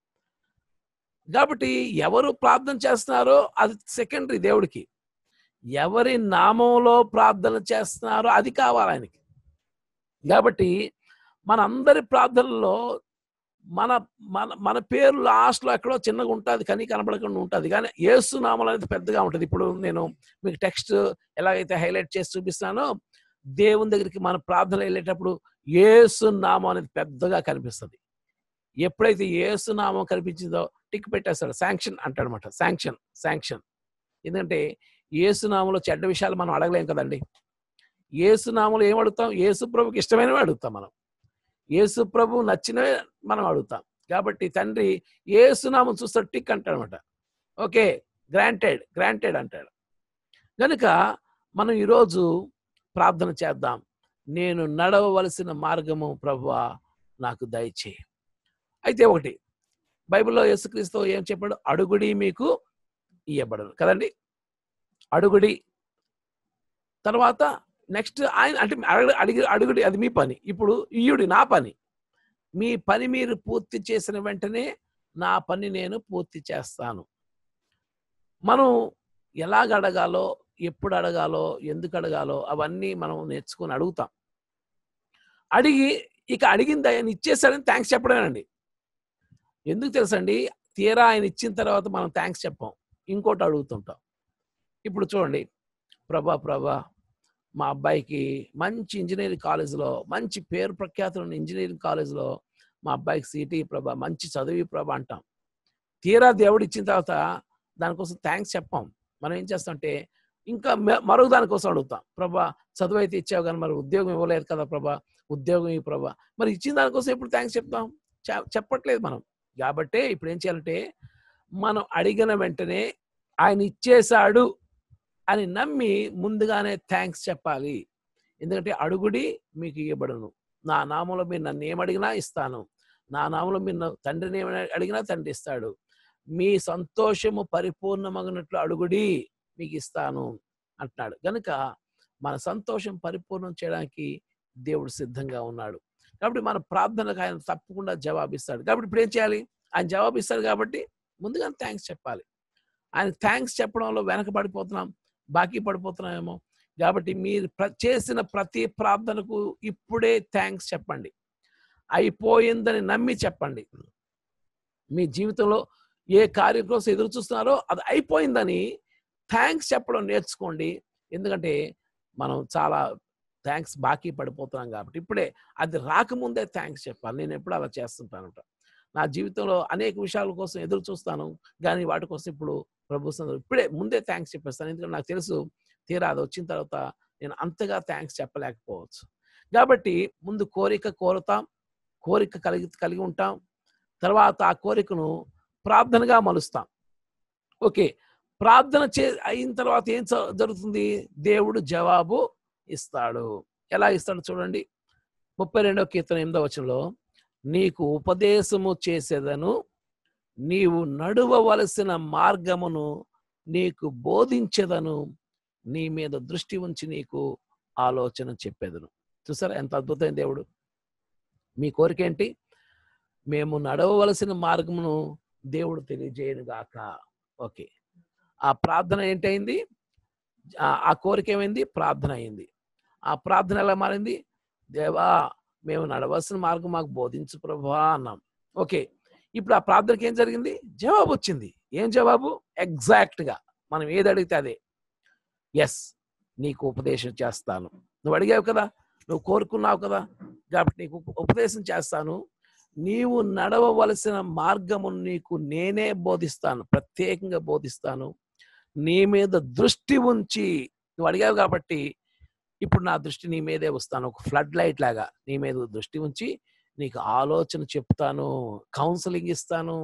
Speaker 2: కాబట్టి ఎవరు ప్రార్థన చేస్తున్నారో అది సెకండరీ దేవుడికి. ఎవరి నామంలో ప్రార్థన చేస్తున్నారో అది కావాలి ఆయనకి. కాబట్టి మనందరి ప్రార్థనలో మన మన మన పేరు లాస్ట్లో ఎక్కడో చిన్నగా ఉంటుంది, కానీ కనబడకుండా ఉంటుంది, కానీ యేసు నామం అనేది పెద్దగా ఉంటుంది. ఇప్పుడు నేను మీకు టెక్స్ట్ ఎలాగైతే హైలైట్ చేసి చూపిస్తున్నానో, దేవుని దగ్గరికి మన ప్రార్థన వెళ్ళేటప్పుడు యేసు నామం అనేది పెద్దగా కనిపిస్తుంది. ఎప్పుడైతే యేసు నామం కనిపించిందో టిక్ పెట్టేస్తాడు, శాంక్షన్ అంటాడు అనమాట. శాంక్షన్ శాంక్షన్ ఎందుకంటే యేసు నామంలో చెడ్డ విషయాలు మనం అడగలేం కదండి. యేసు నామంలో ఏం అడుగుతాం? యేసు ప్రభుకి ఇష్టమైనవి అడుగుతాం మనం. యేసు ప్రభు నచ్చినవే మనం అడుగుతాం. కాబట్టి తండ్రి యేసు నామం చూస్తాడు, టిక్ అంటాడు అనమాట. ఓకే, గ్రాంటెడ్ గ్రాంటెడ్ అంటాడు. కనుక మనం ఈరోజు ప్రార్థన చేద్దాం. నేను నడవవలసిన మార్గము ప్రభువా నాకు దయచేయి. అయితే ఒకటి బైబిల్లో యేసుక్రీస్తు ఏం చెప్పాడు? అడుగుడి మీకు ఇయ్యబడను కదండి. అడుగుడి తర్వాత నెక్స్ట్ ఆయన అంటే అడిగి అడుగుడి అది మీ పని. ఇప్పుడు ఇయ్యుడి నా పని. మీ పని మీరు పూర్తి చేసిన వెంటనే నా పని నేను పూర్తి చేస్తాను. మనం ఎలాగ అడగాలో, ఎప్పుడు అడగాలో, ఎందుకు అడగాలో అవన్నీ మనం నేర్చుకొని అడుగుతాం. అడిగి ఇక అడిగింది ఆయన ఇచ్చేసాడని థ్యాంక్స్ చెప్పడమేనండి. ఎందుకు తెలుసండి? తీరా ఆయన ఇచ్చిన తర్వాత మనం థ్యాంక్స్ చెప్పాం, ఇంకోటి అడుగుతుంటాం. ఇప్పుడు చూడండి, ప్రభా ప్రభా మా అబ్బాయికి మంచి ఇంజనీరింగ్ కాలేజీలో, మంచి పేరు ప్రఖ్యాతులు ఉన్న ఇంజనీరింగ్ కాలేజీలో మా అబ్బాయికి సీటీ ప్రభా, మంచి చదివి ప్రభా అంటాం. తీరా దేవుడు ఇచ్చిన తర్వాత దానికోసం థ్యాంక్స్ చెప్పాం. మనం ఏం చేస్తామంటే ఇంకా మరొక దానికోసం అడుగుతాం. ప్రభా చదువు అయితే ఇచ్చావు కానీ మరి ఉద్యోగం ఇవ్వలేదు కదా ప్రభా, ఉద్యోగం ఇవ్వు ప్రభా. మరి ఇచ్చిన దానికోసం ఎప్పుడు థ్యాంక్స్ చెప్తాం? చెప్పట్లేదు మనం. కాబట్టి ఇప్పుడు ఏం చేయాలంటే మనం అడిగిన వెంటనే ఆయన ఇచ్చేశాడు అని నమ్మి ముందుగానే థ్యాంక్స్ చెప్పాలి. ఎందుకంటే అడుగుడి మీకు ఇవ్వబడును, నా నామంలో మీరు నన్ను ఏమడిగినా ఇస్తాను, నా నామంలో మీరు తండ్రిని ఏమైనా అడిగినా తండ్రి ఇస్తాడు, మీ సంతోషము పరిపూర్ణమగినట్లు అడుగుడి మీకు ఇస్తాను అంటున్నాడు. కనుక మన సంతోషం పరిపూర్ణం చేయడానికి దేవుడు సిద్ధంగా ఉన్నాడు. కాబట్టి మన ప్రార్థనకు ఆయన తప్పకుండా జవాబిస్తాడు. కాబట్టి ఇప్పుడు ఏం చేయాలి? ఆయన జవాబిస్తాడు కాబట్టి ముందుగానే థ్యాంక్స్ చెప్పాలి. ఆయన థ్యాంక్స్ చెప్పడంలో వెనకబడిపోతున్నాం, బాకీ పడిపోతున్నామేమో. కాబట్టి మీరు చేసిన ప్రతి ప్రార్థనకు ఇప్పుడే థ్యాంక్స్ చెప్పండి. అయిపోయిందని నమ్మి చెప్పండి. మీ జీవితంలో ఏ కార్యం కోసం ఎదురు చూస్తున్నారో అది అయిపోయిందని థ్యాంక్స్ చెప్పడం నేర్చుకోండి. ఎందుకంటే మనం చాలా థ్యాంక్స్ బాకీ పడిపోతున్నాం కాబట్టి ఇప్పుడే అది రాకముందే థ్యాంక్స్ చెప్పాలి. నేను ఎప్పుడు అలా చేస్తుంటానట. నా జీవితంలో అనేక విషయాల కోసం ఎదురు చూస్తాను, కానీ వాటి కోసం ఇప్పుడు ప్రభు సన్నిధిలో ఇప్పుడే ముందే థ్యాంక్స్ చెప్పేస్తాను. ఎందుకంటే నాకు తెలుసు తీరా అది వచ్చిన తర్వాత నేను అంతగా థ్యాంక్స్ చెప్పలేకపోవచ్చు. కాబట్టి ముందు కోరిక కోరుతాం, కోరిక కలిగి కలిగి ఉంటాం, తర్వాత ఆ కోరికను ప్రార్థనగా మలుస్తాం. ఓకే, ప్రార్థన చే అయిన తర్వాత ఏం జ- జరుగుతుంది? దేవుడు జవాబు ఇస్తాడు. ఎలా ఇస్తాడు చూడండి. ముప్పై రెండవ కీర్తన ఎనిమిదవ వచనంలో, నీకు ఉపదేశము చేసేదను, నీవు నడువవలసిన మార్గమును నీకు బోధించెదను, నీ మీద దృష్టి ఉంచి నీకు ఆలోచన చెప్పేదను. చూసారా ఎంత అద్భుతమైన దేవుడు. మీ కోరిక ఏంటి? మేము నడవవలసిన మార్గమును దేవుడు తెలియజేయను గాక. ఓకే, ఆ ప్రార్థన ఏంటైంది? ఆ- ఆ కోరిక ఏమైంది? ప్రార్థన అయింది. ఆ ప్రార్థన ఎలా మారింది? దేవా మేము నడవలసిన మార్గం మాకు బోధించు ప్రభువా అన్నాం. ఓకే, ఇప్పుడు ఆ ప్రార్థనకి ఏం జరిగింది? జవాబు వచ్చింది. ఏం జవాబు? ఎగ్జాక్ట్గా మనం ఏది అడిగితే అదే. ఎస్, నీకు ఉపదేశం చేస్తాను. నువ్వు అడిగావు కదా, నువ్వు కోరుకున్నావు కదా, కాబట్టి నీకు ఉప- ఉపదేశం చేస్తాను. నీవు నడవవలసిన మార్గమును నీకు నేనే బోధిస్తాను, ప్రత్యేకంగా బోధిస్తాను. నీ మీద దృష్టి ఉంచి, నువ్వు అడిగావు కాబట్టి ఇప్పుడు నా దృష్టి నీ మీదే వస్తాను. ఒక ఫ్లడ్ లైట్ లాగా నీ మీద దృష్టి ఉంచి నీకు ఆలోచన చెప్తాను, కౌన్సిలింగ్ ఇస్తాను.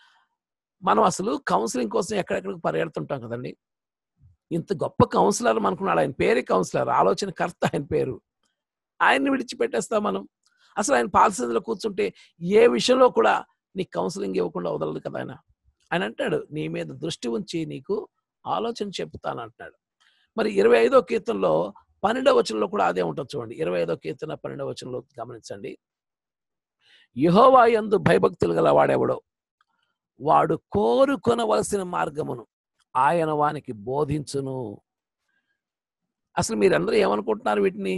Speaker 2: మనం అసలు కౌన్సిలింగ్ కోసం ఎక్కడెక్కడికి పరిగెడుతుంటాం కదండి. ఇంత గొప్ప కౌన్సిలర్ అనుకున్నాడు. ఆయన పేరే కౌన్సిలర్, ఆలోచనకర్త ఆయన పేరు. ఆయన్ని విడిచిపెట్టేస్తాం మనం. అసలు ఆయన పాలసీలో కూర్చుంటే ఏ విషయంలో కూడా నీకు కౌన్సిలింగ్ ఇవ్వకుండా వదలదు కదా ఆయన. ఆయన అంటాడు, నీ మీద దృష్టి ఉంచి నీకు ఆలోచన చెప్తాను అంటున్నాడు. మరి ఇరవై ఐదో కీర్తనలో పన్నెండవ వచనంలో కూడా అదే ఉంటుంది చూడండి. ఇరవై ఐదో కీర్తన పన్నెండవ వచనంలో గమనించండి. యెహోవా యందు భయభక్తులు గల వాడెవడో వాడు కోరుకొనవలసిన మార్గమును ఆయన వానికి బోధించును. అసలు మీరందరూ ఏమనుకుంటున్నారు? వీటిని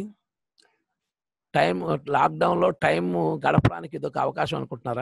Speaker 2: టైం లాక్డౌన్లో టైం గడపడానికి ఇదొక అవకాశం అనుకుంటున్నారా?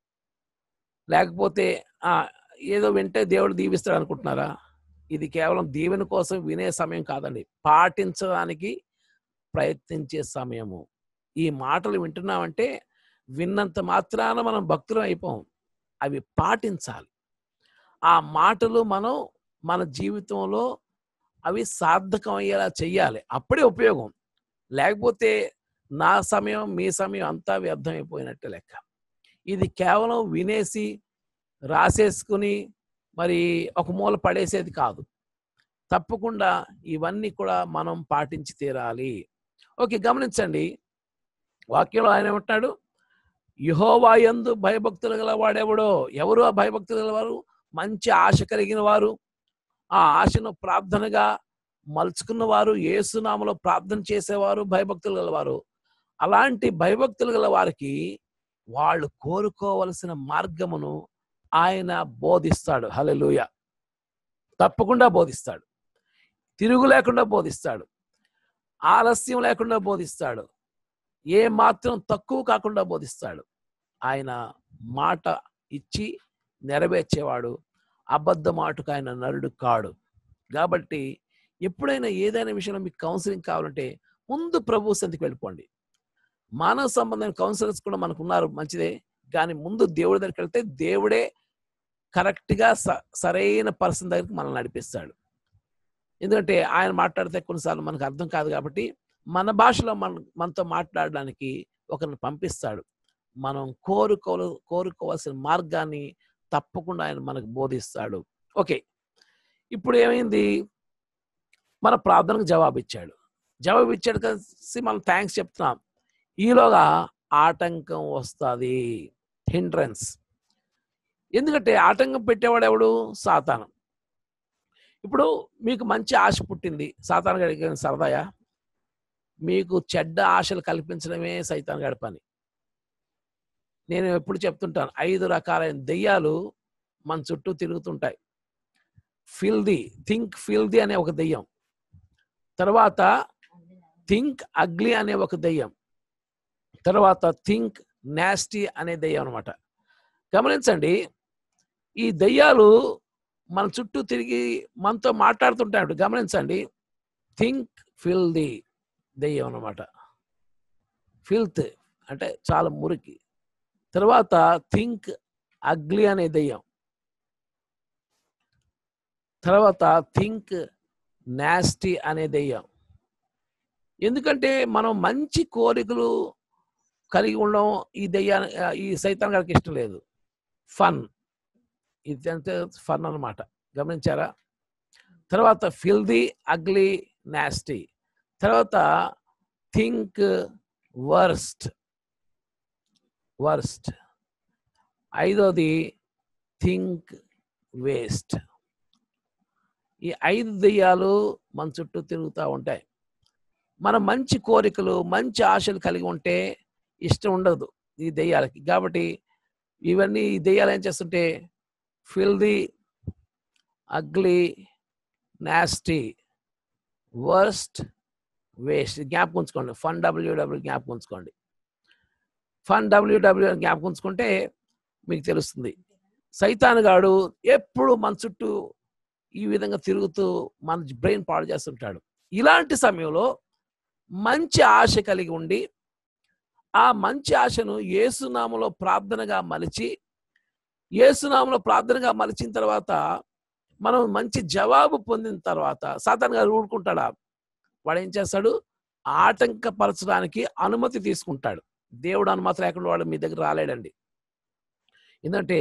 Speaker 2: లేకపోతే ఆ, ఏదో వింటే దేవుడు దీవిస్తాడు అనుకుంటున్నారా? ఇది కేవలం దీవెన కోసం వినే సమయం కాదండి, పాటించడానికి ప్రయత్నించే సమయము. ఈ మాటలు వింటున్నామంటే విన్నంత మాత్రాన మనం భక్తులం అయిపోం, అవి పాటించాలి. ఆ మాటలు మనం మన జీవితంలో అవి సార్థకం అయ్యేలా చెయ్యాలి, అప్పుడే ఉపయోగం. లేకపోతే నా సమయం మీ సమయం అంతా వ్యర్థమైపోయినట్టే లెక్క. ఇది కేవలం వినేసి రాసేసుకుని మరి ఒక మూల పడేసేది కాదు. తప్పకుండా ఇవన్నీ కూడా మనం పాటించి తీరాలి. ఓకే, గమనించండి. వాక్యంలో ఆయన ఏమంటున్నాడు? యెహోవా యందు భయభక్తులు గల వాడెవడో. ఎవరు ఆ భయభక్తులు గలవారు? మంచి ఆశ కలిగిన వారు, ఆ ఆశను ప్రార్థనగా మలుచుకున్న వారు, యేసునామములో ప్రార్థన చేసేవారు భయభక్తులు గలవారు. అలాంటి భయభక్తులు గల వారికి వాళ్ళు కోరుకోవలసిన మార్గమును ఆయన బోధిస్తాడు. హల్లెలూయా. తప్పకుండా బోధిస్తాడు, తిరుగు లేకుండా బోధిస్తాడు, ఆలస్యం లేకుండా బోధిస్తాడు, ఏ మాత్రం తక్కువ కాకుండా బోధిస్తాడు. ఆయన మాట ఇచ్చి నెరవేర్చేవాడు, అబద్ధ మాటకు ఆయన నరుడు కాడు. కాబట్టి ఎప్పుడైనా ఏదైనా విషయంలో మీకు కౌన్సిలింగ్ కావాలంటే ముందు ప్రభు సన్నిధికి వెళ్ళిపోండి. మానవ సంబంధమైన కౌన్సిలర్స్ కూడా మనకు ఉన్నారు, మంచిదే. కానీ ముందు దేవుడి దగ్గరికి వెళ్తే దేవుడే కరెక్ట్గా స సరైన పర్సన్ దగ్గరికి మనల్ని నడిపిస్తాడు. ఎందుకంటే ఆయన మాట్లాడితే కొన్నిసార్లు మనకు అర్థం కాదు కాబట్టి మన భాషలో మన మనతో మాట్లాడడానికి ఒకరిని పంపిస్తాడు. మనం కోరుకో కోరుకోవాల్సిన మార్గాన్ని తప్పకుండా ఆయన మనకు బోధిస్తాడు. ఓకే, ఇప్పుడు ఏమైంది? మన ప్రార్థనకు జవాబు ఇచ్చాడు. జవాబు ఇచ్చాడు కలిసి మనం థ్యాంక్స్ చెప్తున్నాం. ఈలోగా ఆటంకం వస్తుంది, హిండ్రన్స్. ఎందుకంటే ఆటంకం పెట్టేవాడు ఎవడు? సాతాను. ఇప్పుడు మీకు మంచి ఆశ పుట్టింది, సాతాను గడికి సరదాయా? మీకు చెడ్డ ఆశలు కల్పించడమే సైతాను గడి పని. నేను ఎప్పుడు చెప్తుంటాను, ఐదు రకాలైన దెయ్యాలు మన చుట్టూ తిరుగుతుంటాయి. ఫిల్దీ, థింక్ ఫిల్దీ అనే ఒక దెయ్యం, తర్వాత థింక్ అగ్లీ అనే ఒక దెయ్యం, తర్వాత థింక్ నాస్టీ అనే దెయ్యం అనమాట. గమనించండి, ఈ దెయ్యాలు మన చుట్టూ తిరిగి మనతో మాట్లాడుతుంటాడు. గమనించండి, థింక్ ఫిల్ ది దెయ్యం అన్నమాట. ఫిల్త్ అంటే చాలా మురికి. తర్వాత థింక్ అగ్లీ అనే దెయ్యం. తర్వాత థింక్ నాస్టీ అనే దెయ్యం. ఎందుకంటే మనం మంచి కోరికలు కలిగి ఉండడం ఈ దెయ్యాన్ని ఈ సైతాన్ గారికి ఇష్టం లేదు. ఫన్, ఇది అంటే ఫన్ అన్నమాట. గమనించారా? తర్వాత ఫిల్దీ, అగ్లీ, నాస్టీ. తర్వాత థింక్ వర్స్ట్ వర్స్ట్ ఐదోది థింక్ వేస్ట్. ఈ ఐదు దెయ్యాలు మన చుట్టూ తిరుగుతూ ఉంటాయి. మనం మంచి కోరికలు మంచి ఆశలు కలిగి ఉంటే ఇష్టం ఉండదు ఈ దెయ్యాలకి. కాబట్టి ఇవన్నీ ఈ దెయ్యాలు ఏం చేస్తుంటే filthy, ugly, nasty, worst, waste జ్ఞాపకం ఉంచుకోండి. ఫన్ డబ్ల్యూడబ్ల్యూ జ్ఞాపకం ఉంచుకోండి. ఫన్ డబ్ల్యూడబ్ల్యూ జ్ఞాపకం ఉంచుకుంటే మీకు తెలుస్తుంది. సైతాను గాడు ఎప్పుడు మన చుట్టూ ఈ విధంగా తిరుగుతూ మన బ్రెయిన్ పాడు చేస్తుంటాడు. ఇలాంటి సమయంలో మంచి ఆశ కలిగి ఉండి ఆ మంచి ఆశను యేసునామములో ప్రార్థనగా మలిచి, యేసునామములో ప్రార్థనగా మలిచిన తర్వాత మనం మంచి జవాబు పొందిన తర్వాత సాతాను గారు ఊరుకుంటాడా? వాడు ఏం చేస్తాడు? ఆటంకపరచడానికి అనుమతి తీసుకుంటాడు. దేవుడు అనుమతి లేకుండా వాడు మీ దగ్గర రాలేడండి. ఎందుకంటే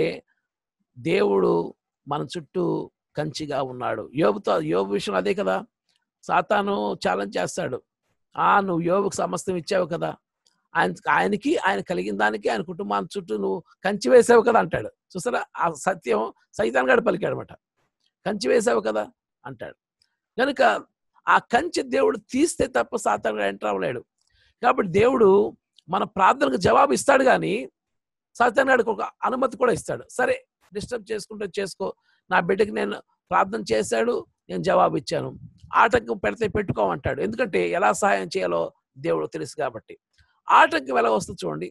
Speaker 2: దేవుడు మన చుట్టూ కంచిగా ఉన్నాడు. యోబుతో యోబు విషయం అదే కదా. సాతాను ఛాలెంజ్ చేస్తాడు. ఆ నువ్వు యోబుకు సమస్తం ఇచ్చావు కదా, ఆయన ఆయనకి ఆయన కలిగిన దానికి ఆయన కుటుంబాన్ని చుట్టూ నువ్వు కంచి వేసావు కదా అంటాడు. చూసారా? ఆ సత్యం సైతాన్ గాడు పలికాడు అనమాట. కంచి వేసావు కదా అంటాడు. కనుక ఆ కంచి దేవుడు తీస్తే తప్ప సాతాన్ గాడు ఎంటర్ అవ్వలేడు. కాబట్టి దేవుడు మన ప్రార్థనకు జవాబు ఇస్తాడు, కానీ సాతాన్ గాడికి ఒక అనుమతి కూడా ఇస్తాడు. సరే, డిస్టర్బ్ చేసుకుంటే చేసుకో, నా బిడ్డకి నేను ప్రార్థన చేశాడు, నేను జవాబు ఇచ్చాను, ఆటంకం పెడితే పెట్టుకోమంటాడు. ఎందుకంటే ఎలా సహాయం చేయాలో దేవుడు తెలుసు కాబట్టి. ఆటంకం ఎలా వస్తుంది చూడండి.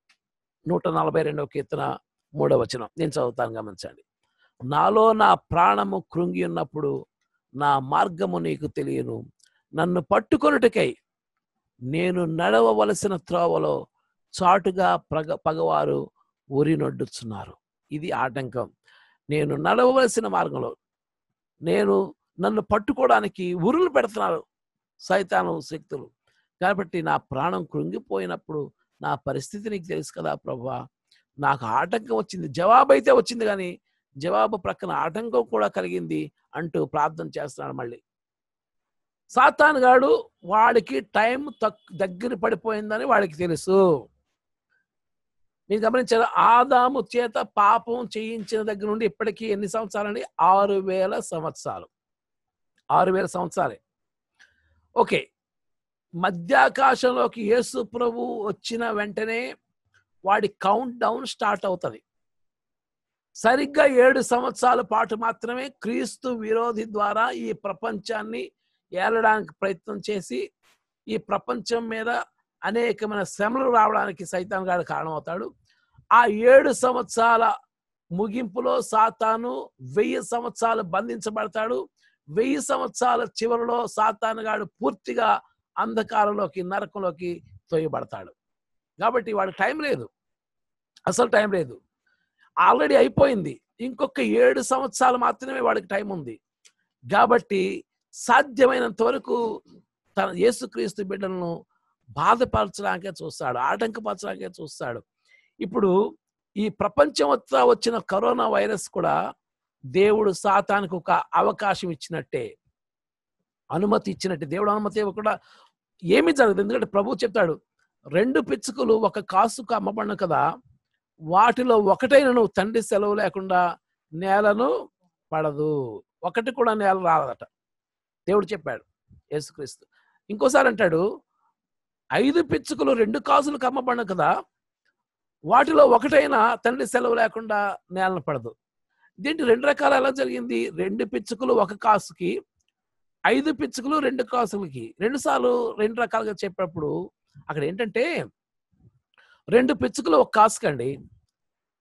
Speaker 2: నూట నలభై రెండవ కీర్తన మూడవ వచనం నేను చదువుతాను, గమనించండి. నాలో నా ప్రాణము కృంగి ఉన్నప్పుడు నా మార్గము నీకు తెలియను. నన్ను పట్టుకొనుటకై నేను నడవవలసిన త్రోవలో చాటుగా పగ పగవారు ఉరినొడ్డుచున్నారు. ఇది ఆటంకం. నేను నడవవలసిన మార్గంలో నేను నన్ను పట్టుకోవడానికి ఉరులు పెడుతున్నారు సైతాను శక్తులు. కాబట్టి నా ప్రాణం కృంగిపోయినప్పుడు నా పరిస్థితి నీకు తెలుసు కదా ప్రభువా. నాకు ఆటంకం వచ్చింది, జవాబు అయితే వచ్చింది, కానీ జవాబు ప్రక్కన ఆటంకం కూడా కలిగింది అంటూ ప్రార్థన చేస్తున్నాడు. మళ్ళీ సాతాను గాడు వాడికి టైం తక్కు దగ్గర పడిపోయిందని వాడికి తెలుసు. మీరు గమనించారు, ఆదాము చేత పాపం చేయించిన దగ్గర నుండి ఇప్పటికీ ఎన్ని సంవత్సరాలండి? ఆరు వేల సంవత్సరాలు. ఆరు వేల సంవత్సరాలే. ఓకే, మధ్యాకాశంలోకి యేసు ప్రభు వచ్చిన వెంటనే వాడి కౌంట్ డౌన్ స్టార్ట్ అవుతుంది. సరిగ్గా ఏడు సంవత్సరాల పాటు మాత్రమే క్రీస్తు విరోధి ద్వారా ఈ ప్రపంచాన్ని ఏలడానికి ప్రయత్నం చేసి ఈ ప్రపంచం మీద అనేకమైన శ్రమలు రావడానికి సైతాన్ గాడు కారణమవుతాడు. ఆ ఏడు సంవత్సరాల ముగింపులో సాతాను వెయ్యి సంవత్సరాలు బంధించబడతాడు. వెయ్యి సంవత్సరాల చివరిలో సాతాను గాడు పూర్తిగా అంధకారంలోకి, నరకంలోకి తోయబడతాడు. కాబట్టి వాడికి టైం లేదు, అసలు టైం లేదు, ఆల్రెడీ అయిపోయింది. ఇంకొక ఏడు సంవత్సరాలు మాత్రమే వాడికి టైం ఉంది. కాబట్టి సాధ్యమైనంత వరకు తన యేసుక్రీస్తు బిడ్డలను బాధపరచడానికే చూస్తాడు, ఆటంకపరచడానికే చూస్తాడు. ఇప్పుడు ఈ ప్రపంచం అంతా వచ్చిన కరోనా వైరస్ కూడా దేవుడు సాతానికి ఒక అవకాశం ఇచ్చినట్టే, అనుమతి ఇచ్చినట్టే. దేవుడు అనుమతి ఇవ్వకుండా ఏమీ జరగదు. ఎందుకంటే ప్రభువు చెప్తాడు, రెండు పిచ్చుకలు ఒక కాసుకు అమ్మబడిన కదా, వాటిలో ఒకటైన నువ్వు తండ్రి సెలవు లేకుండా నేలను పడదు, ఒకటి కూడా నేల రాదట దేవుడు చెప్పాడు యేసుక్రీస్తు. ఇంకోసారి అంటాడు, ఐదు పిచ్చుకలు రెండు కాసులకు అమ్మబడిన కదా, వాటిలో ఒకటైనా తండ్రి సెలవు లేకుండా నేలను పడదు. దీంట్లో రెండు రకాలు ఎలా జరిగింది? రెండు పిచ్చుకలు ఒక కాసుకి, ఐదు పిచ్చుకలు రెండు కాసులకి, రెండు సార్లు రెండు రకాలుగా చెప్పినప్పుడు అక్కడ ఏంటంటే రెండు పిచ్చుకలు ఒక కాసుకండి,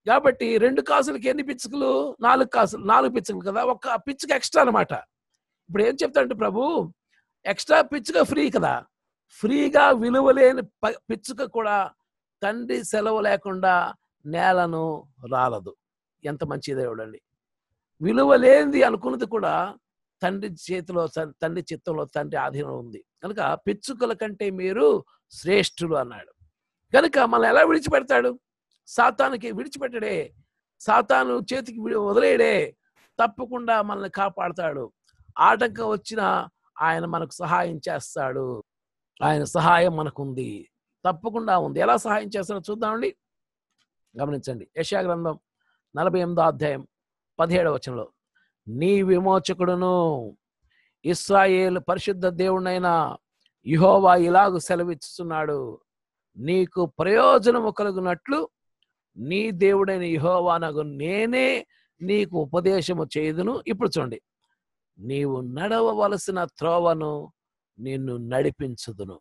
Speaker 2: కాబట్టి రెండు కాసులకి ఎన్ని పిచ్చుకలు? నాలుగు కాసులు, నాలుగు పిచ్చుకలు కదా, ఒక పిచ్చుక ఎక్స్ట్రా అనమాట. ఇప్పుడు ఏం చెప్తాడంటే ప్రభు, ఎక్స్ట్రా పిచ్చుక ఫ్రీ కదా, ఫ్రీగా విలువలేని పిచ్చుక కూడా తండ్రి సెలవు లేకుండా నేలను రాలదు. ఎంత మంచి దేవుడు అండి. విలువ లేనిది అనుకున్నది కూడా తండ్రి చేతిలో, తండ్రి చిత్తంలో, తండ్రి ఆధీనంలో ఉంది కనుక పిచ్చుకల కంటే మీరు శ్రేష్ఠులు అన్నాడు. కనుక మనల్ని ఎలా విడిచిపెడతాడు? సాతానుకి విడిచిపెట్టడే, సాతాను చేతికి వదిలేయడే, తప్పకుండా మనల్ని కాపాడతాడు. ఆటంకం వచ్చినా ఆయన మనకు సహాయం చేస్తాడు. ఆయన సహాయం మనకుంది, తప్పకుండా ఉంది. ఎలా సహాయం చేస్తాడో చూద్దామండి. గమనించండి, యెషయా గ్రంథం నలభై ఎనిమిదో అధ్యాయం పదిహేడవ వచనంలో, నీ విమోచకుడును ఇశ్రాయేలు పరిశుద్ధ దేవుడైన యెహోవా ఇలాగు సెలవిస్తున్నాడు, నీకు ప్రయోజనము కలుగునట్లు నీ దేవుడైన యెహోవానగు నేనే నీకు ఉపదేశము చేయుదును. ఇప్పుడు చూడండి, నీవు నడవవలసిన త్రోవను నిన్ను నడిపించుదును.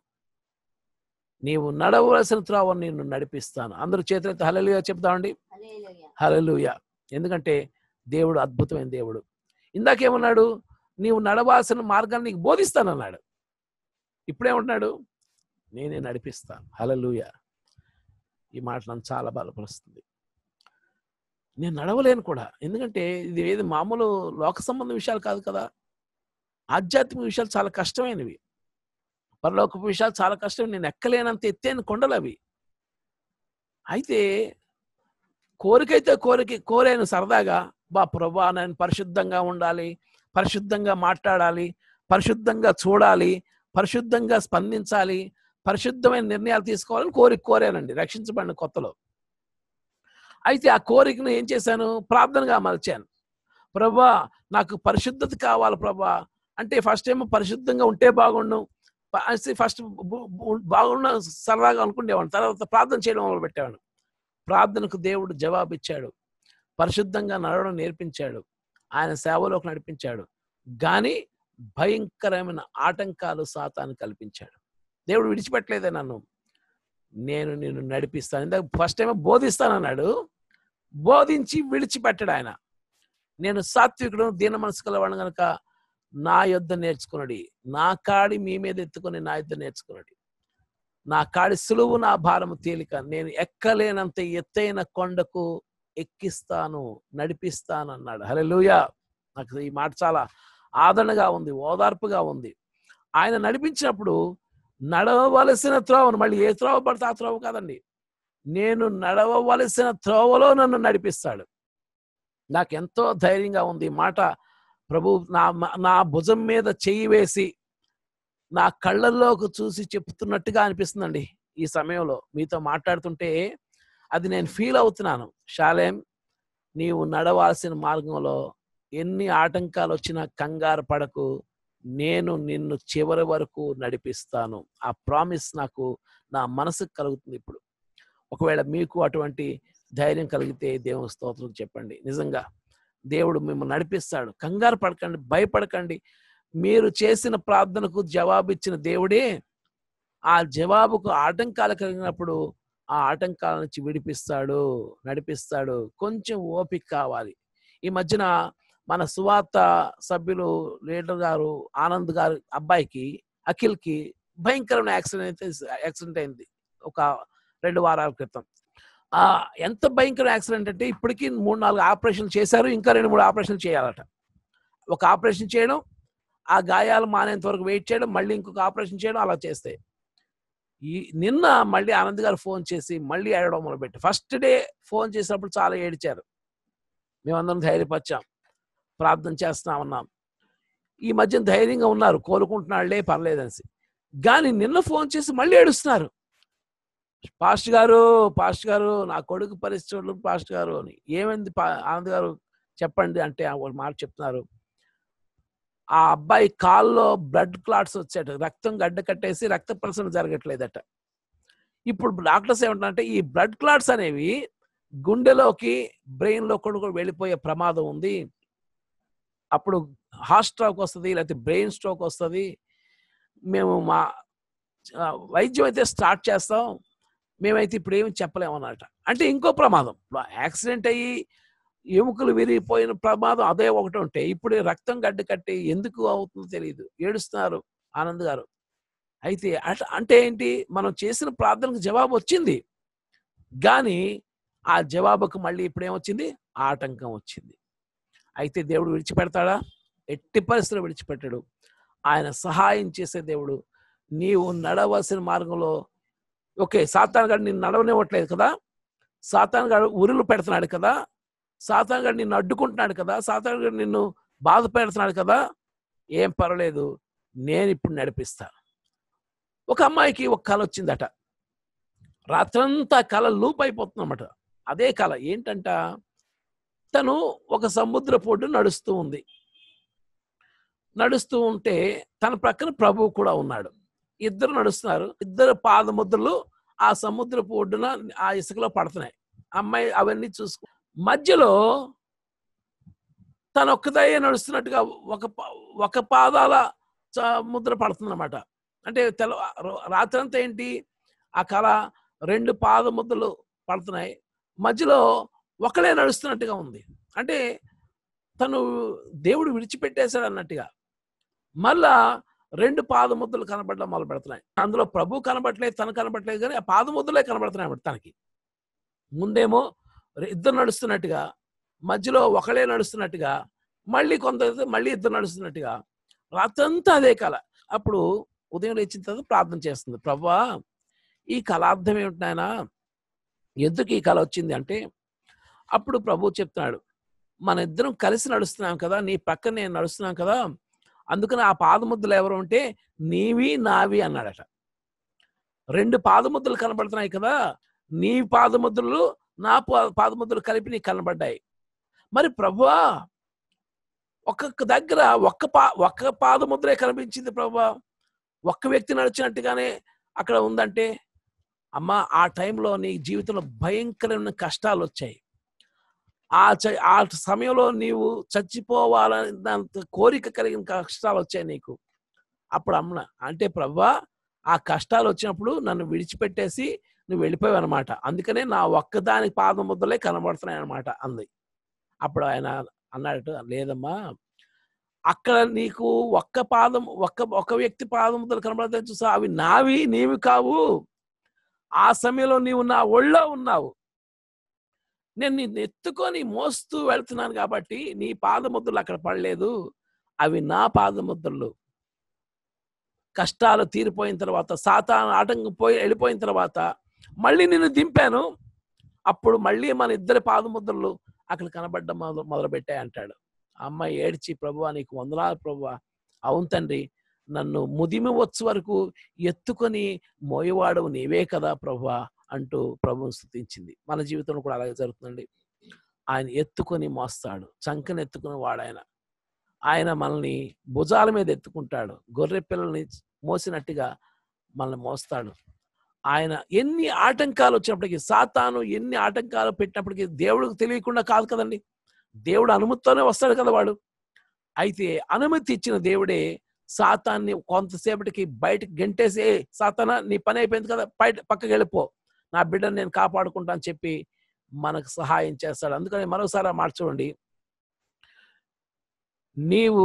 Speaker 2: నీవు నడవలసిన త్రోవను నిన్ను నడిపిస్తాను. అందరూ చేతులైతే హల్లెలూయా చెప్తామండి. హల్లెలూయా. ఎందుకంటే దేవుడు అద్భుతమైన దేవుడు. ఇందాకేమన్నాడు? నీవు నడవాల్సిన మార్గాన్ని నీకు బోధిస్తానన్నాడు. ఇప్పుడేమంటున్నాడు? నేనే నడిపిస్తాను. హల్లెలూయా. ఈ మాట నన్ను చాలా బలపరుస్తుంది. నేను నడవలేను కూడా, ఎందుకంటే ఇది ఏది మామూలు లోక సంబంధ విషయాలు కాదు కదా. ఆధ్యాత్మిక విషయాలు చాలా కష్టమైనవి, పరలోక విషయాలు చాలా కష్టం. నేను ఎక్కలేనంత ఎత్తైన కొండలు అవి. అయితే కోరికైతే కోరిక కోరాను సరదాగా, బా ప్రభా నేను పరిశుద్ధంగా ఉండాలి, పరిశుద్ధంగా మాట్లాడాలి, పరిశుద్ధంగా చూడాలి, పరిశుద్ధంగా స్పందించాలి, పరిశుద్ధమైన నిర్ణయాలు తీసుకోవాలని కోరిక కోరానండి రక్షించబడిన కొత్తలో. అయితే ఆ కోరికను ఏం చేశాను? ప్రార్థనగా మలిచాను. ప్రభా నాకు పరిశుద్ధత కావాలి ప్రభా అంటే, ఫస్ట్ ఏమో పరిశుద్ధంగా ఉంటే బాగుండు, ఫస్ట్ బాగున్న సరదాగా అనుకునేవాడిని. తర్వాత ప్రార్థన చేయడం మొదలు పెట్టేవాడు. ప్రార్థనకు దేవుడు జవాబు ఇచ్చాడు, పరిశుద్ధంగా నడవడం నేర్పించాడు, ఆయన సేవలోకి నడిపించాడు. కానీ భయంకరమైన ఆటంకాలు సాతాను కల్పించాడు. దేవుడు విడిచిపెట్టలేదే నన్ను, నేను నిన్ను నడిపిస్తాను. ఇందాక ఫస్ట్ ఏమో బోధిస్తానన్నాడు, బోధించి విడిచిపెట్టాడు ఆయన. నేను సాత్వికుడు, దీన మనసు కలవాడు కనుక నా యొద్ద నేర్చుకున్నాడు, నా కాడి మీ మీద ఎత్తుకొని నా యొద్ద నేర్చుకున్నాడు, నా కాడి సులువు నా భారము తేలిక, నేను ఎక్కలేనంత ఎత్తైన కొండకు ఎక్కిస్తాను, నడిపిస్తాను అన్నాడు. హల్లెలూయా. నాకు ఈ మాట చాలా ఆదరణగా ఉంది, ఓదార్పుగా ఉంది. ఆయన నడిపించినప్పుడు నడవవలసిన త్రోవను, మళ్ళీ ఏ త్రోవ పడితే ఆ త్రోవ కాదండి, నేను నడవవలసిన త్రోవలో నన్ను నడిపిస్తాడు. నాకు ఎంతో ధైర్యంగా ఉంది ఈ మాట. ప్రభు నా నా భుజం మీద చెయ్యి వేసి నా కళ్ళల్లోకి చూసి చెప్తున్నట్టుగా అనిపిస్తుందండి ఈ సమయంలో మీతో మాట్లాడుతుంటే. అది నేను ఫీల్ అవుతున్నాను. షాలేం, నీవు నడవాల్సిన మార్గంలో ఎన్ని ఆటంకాలు వచ్చినా కంగారు పడకు, నేను నిన్ను చివరి వరకు నడిపిస్తాను. ఆ ప్రామిస్ నాకు నా మనసుకు కలుగుతుంది ఇప్పుడు. ఒకవేళ మీకు అటువంటి ధైర్యం కలిగితే దేవుని స్తోత్రం చెప్పండి. నిజంగా దేవుడు మిమ్మల్ని నడిపిస్తాడు. కంగారు పడకండి, భయపడకండి. మీరు చేసిన ప్రార్థనకు జవాబిచ్చిన దేవుడే ఆ జవాబుకు ఆటంకాలు కలిగినప్పుడు ఆ ఆటంకాల నుంచి విడిపిస్తాడు, నడిపిస్తాడు. కొంచెం ఓపిక కావాలి. ఈ మధ్యన మన సువార్త సభ్యులు లీడర్ గారు ఆనంద్ గారు అబ్బాయికి అఖిల్కి భయంకరమైన యాక్సిడెంట్ అయితే యాక్సిడెంట్ అయింది ఒక రెండు వారాల క్రితం. ఆ ఎంత భయంకర యాక్సిడెంట్ అంటే ఇప్పటికీ మూడు నాలుగు ఆపరేషన్లు చేశారు, ఇంకా రెండు మూడు ఆపరేషన్లు చేయాలట. ఒక ఆపరేషన్ చేయడం, ఆ గాయాలు మానేంత వరకు వెయిట్ చేయడం, మళ్ళీ ఇంకొక ఆపరేషన్ చేయడం, అలా చేస్తే ఈ నిన్న మళ్ళీ ఆనంద్ గారు ఫోన్ చేసి మళ్ళీ ఏడవడం మొదలుపెట్టి, ఫస్ట్ డే ఫోన్ చేసినప్పుడు చాలా ఏడిచారు. మేమందరం ధైర్యపరిచాం, ప్రార్థన చేస్తున్నా ఉన్నాం. ఈ మధ్య ధైర్యంగా ఉన్నారు, కోలుకుంటున్నాళ్లే పర్లేదనేసి. కానీ నిన్న ఫోన్ చేసి మళ్ళీ ఏడుస్తున్నారు. పాస్టర్ గారు పాస్టర్ గారు నా కొడుకు పరిస్థితులు పాస్టర్ గారు అని. ఏమైంది ఆనంద్ గారు చెప్పండి అంటే ఒక మాట చెప్తున్నారు. ఆ అబ్బాయి కాల్లో బ్లడ్ క్లాట్స్ వచ్చాట, రక్తం గడ్డ కట్టేసి రక్త ప్రసరణ జరగట్లేదట. ఇప్పుడు డాక్టర్స్ ఏమంటారంటే ఈ బ్లడ్ క్లాట్స్ అనేవి గుండెలోకి బ్రెయిన్లో కూడా వెళ్ళిపోయే ప్రమాదం ఉంది, అప్పుడు హార్ట్ స్ట్రోక్ వస్తుంది, లేకపోతే బ్రెయిన్ స్ట్రోక్ వస్తుంది. మేము మా వైద్యం అయితే స్టార్ట్ చేస్తాం, మేమైతే ఇప్పుడు ఏమి చెప్పలేము అన్నమాట. అంటే ఇంకో ప్రమాదం, యాక్సిడెంట్ అయ్యి ఎముకలు విరిగిపోయిన ప్రమాదం అదే ఒకటి ఉంటే, ఇప్పుడు రక్తం గడ్డ కట్టి ఎందుకు అవుతుందో తెలియదు, ఏడుస్తున్నారు ఆనంద్ గారు. అయితే అట్లా అంటే ఏంటి, మనం చేసిన ప్రార్థనకు జవాబు వచ్చింది, కానీ ఆ జవాబుకు మళ్ళీ ఇప్పుడు ఏమొచ్చింది, ఆటంకం వచ్చింది. అయితే దేవుడు విడిచిపెడతాడా? ఎట్టి పరిస్థితుల్లో విడిచిపెట్టాడు. ఆయన సహాయం చేసే దేవుడు. నీవు నడవలసిన మార్గంలో, ఓకే, సాతాను గాడు నిన్ను నడవనివ్వట్లేదు కదా, సాతాను గాడు ఉరులు పెడుతున్నాడు కదా, సాతాను గాడు నిన్ను అడ్డుకుంటున్నాడు కదా, సాతాను గాడు నిన్ను బాధ పెడుతున్నాడు కదా, ఏం పర్వాలేదు, నేను ఇప్పుడు నడిపిస్తా. ఒక అమ్మాయికి ఒక కళ వచ్చిందట, రాత్రంతా కళ లూప్ అయిపోతుందన్నమాట. అదే కళ ఏంటంట, తను ఒక సముద్ర పొడ్డు నడుస్తూ ఉంది. నడుస్తూ ఉంటే తన ప్రక్కన ప్రభువు కూడా ఉన్నాడు. ఇద్దరు నడుస్తున్నారు. ఇద్దరు పాదముద్రలు ఆ సముద్రపు ఒడ్డున ఆ ఇసుకలో పడుతున్నాయి. అమ్మాయి అవన్నీ చూసుకో, మధ్యలో తను ఒక్కదయ్యే నడుస్తున్నట్టుగా ఒక ఒక పాదాల ముద్ర పడుతుందన్నమాట. అంటే తెల రాత్రంతా ఏంటి, ఆ కళ రెండు పాద ముద్రలు పడుతున్నాయి, మధ్యలో ఒకడే నడుస్తున్నట్టుగా ఉంది. అంటే తను దేవుడు విడిచిపెట్టేశాడు అన్నట్టుగా. మళ్ళా రెండు పాదముద్రలు కనబడడం మొదలు పెడుతున్నాయి. అందులో ప్రభు కనబడట్లేదు, తను కనబడట్లేదు, కానీ ఆ పాదముద్రలే కనబడుతున్నాయి అన్నమాట తనకి. ముందేమో ఇద్దరు నడుస్తున్నట్టుగా, మధ్యలో ఒకళ్ళే నడుస్తున్నట్టుగా, మళ్ళీ కొంత మళ్ళీ ఇద్దరు నడుస్తున్నట్టుగా, రాత్రంతా అదే కళ. అప్పుడు ఉదయం లేచిన తర్వాత ప్రార్థన చేస్తుంది, ప్రభువా ఈ కళ అర్థం ఏమిటి నాయనా, ఎందుకు ఈ కళ వచ్చింది అంటే, అప్పుడు ప్రభు చెప్తున్నాడు, మన ఇద్దరం కలిసి నడుస్తున్నాం కదా, నీ పక్కన నేను నడుస్తున్నాం కదా, అందుకని ఆ పాదముద్రలు ఎవరు అంటే నీవి నావి అన్నాడట. రెండు పాదముద్రలు కనబడుతున్నాయి కదా, నీ పాదముద్రలు నా పాదముద్రలు కలిపి నీకు కనబడ్డాయి. మరి ప్రభువా ఒక్కొక్క దగ్గర ఒక్క పా ఒక్క పాదముద్రే కనిపించింది ప్రభువా, ఒక్క వ్యక్తి నడిచినట్టుగానే అక్కడ ఉందంటే, అమ్మ ఆ టైంలో నీ జీవితంలో భయంకరమైన కష్టాలు వచ్చాయి. ఆ చ ఆ సమయంలో నీవు చచ్చిపోవాలన్నంత కోరిక కలిగిన కష్టాలు వచ్చాయి నీకు. అప్పుడు అమ్మ అంటే ప్రభువా ఆ కష్టాలు వచ్చినప్పుడు నన్ను విడిచిపెట్టేసి నువ్వు వెళ్ళిపోయావు అనమాట, అందుకనే నా ఒక్కదానికి పాదం ముద్రలే కనబడుతున్నాయి అనమాట అంది. అప్పుడు ఆయన అన్నాడు, లేదమ్మా అక్కడ నీకు ఒక్క పాదం ఒక్క ఒక వ్యక్తి పాదం ముద్రలు కనబడతాయి చూసా, అవి నావి నీవి కావు. ఆ సమయంలో నీవు నా ఒళ్ళో ఉన్నావు, నేను నిన్ను ఎత్తుకొని మోస్తూ వెళ్తున్నాను కాబట్టి నీ పాదముద్రలు అక్కడ పడలేదు, అవి నా పాదముద్రలు. కష్టాలు తీరిపోయిన తర్వాత, సాతాను ఆటంకం పోయి వెళ్ళిపోయిన తర్వాత మళ్ళీ నిన్ను దింపాను, అప్పుడు మళ్ళీ మన ఇద్దరి పాదముద్రలు అక్కడ కనబడ్డం మొదలు మొదలుపెట్టాయి అంటాడు. ఆ అమ్మాయి ఏడ్చి, ప్రభువా నీకు వందనాలు ప్రభువా, అవును తండ్రి, నన్ను ముదిమి వచ్చు వరకు ఎత్తుకొని మోయవాడు నీవే కదా ప్రభువా అంటూ ప్రభువుని స్తుతించింది. మన జీవితంలో కూడా అలాగే జరుగుతుందండి. ఆయన ఎత్తుకొని మోస్తాడు, చంకని ఎత్తుకుని వాడాయన. ఆయన మనల్ని భుజాల మీద ఎత్తుకుంటాడు, గొర్రె పిల్లల్ని మోసినట్టుగా మనల్ని మోస్తాడు. ఆయన ఎన్ని ఆటంకాలు వచ్చినప్పటికీ, సాతాను ఎన్ని ఆటంకాలు పెట్టినప్పటికీ దేవుడికి తెలియకుండా కాదు కదండి, దేవుడు అనుమతితోనే వస్తాడు కదా వాడు. అయితే అనుమతి ఇచ్చిన దేవుడే సాతాన్ని కొంతసేపటికి బయటకు గెంటేసి, సాతానా నీ పని అయిపోయింది కదా, బయట పక్కకి వెళ్ళిపో, నా బిడ్డను నేను కాపాడుకుంటా అని చెప్పి మనకు సహాయం చేస్తాడు. అందుకని మరోసారి ఆ మాట చూడండి, నీవు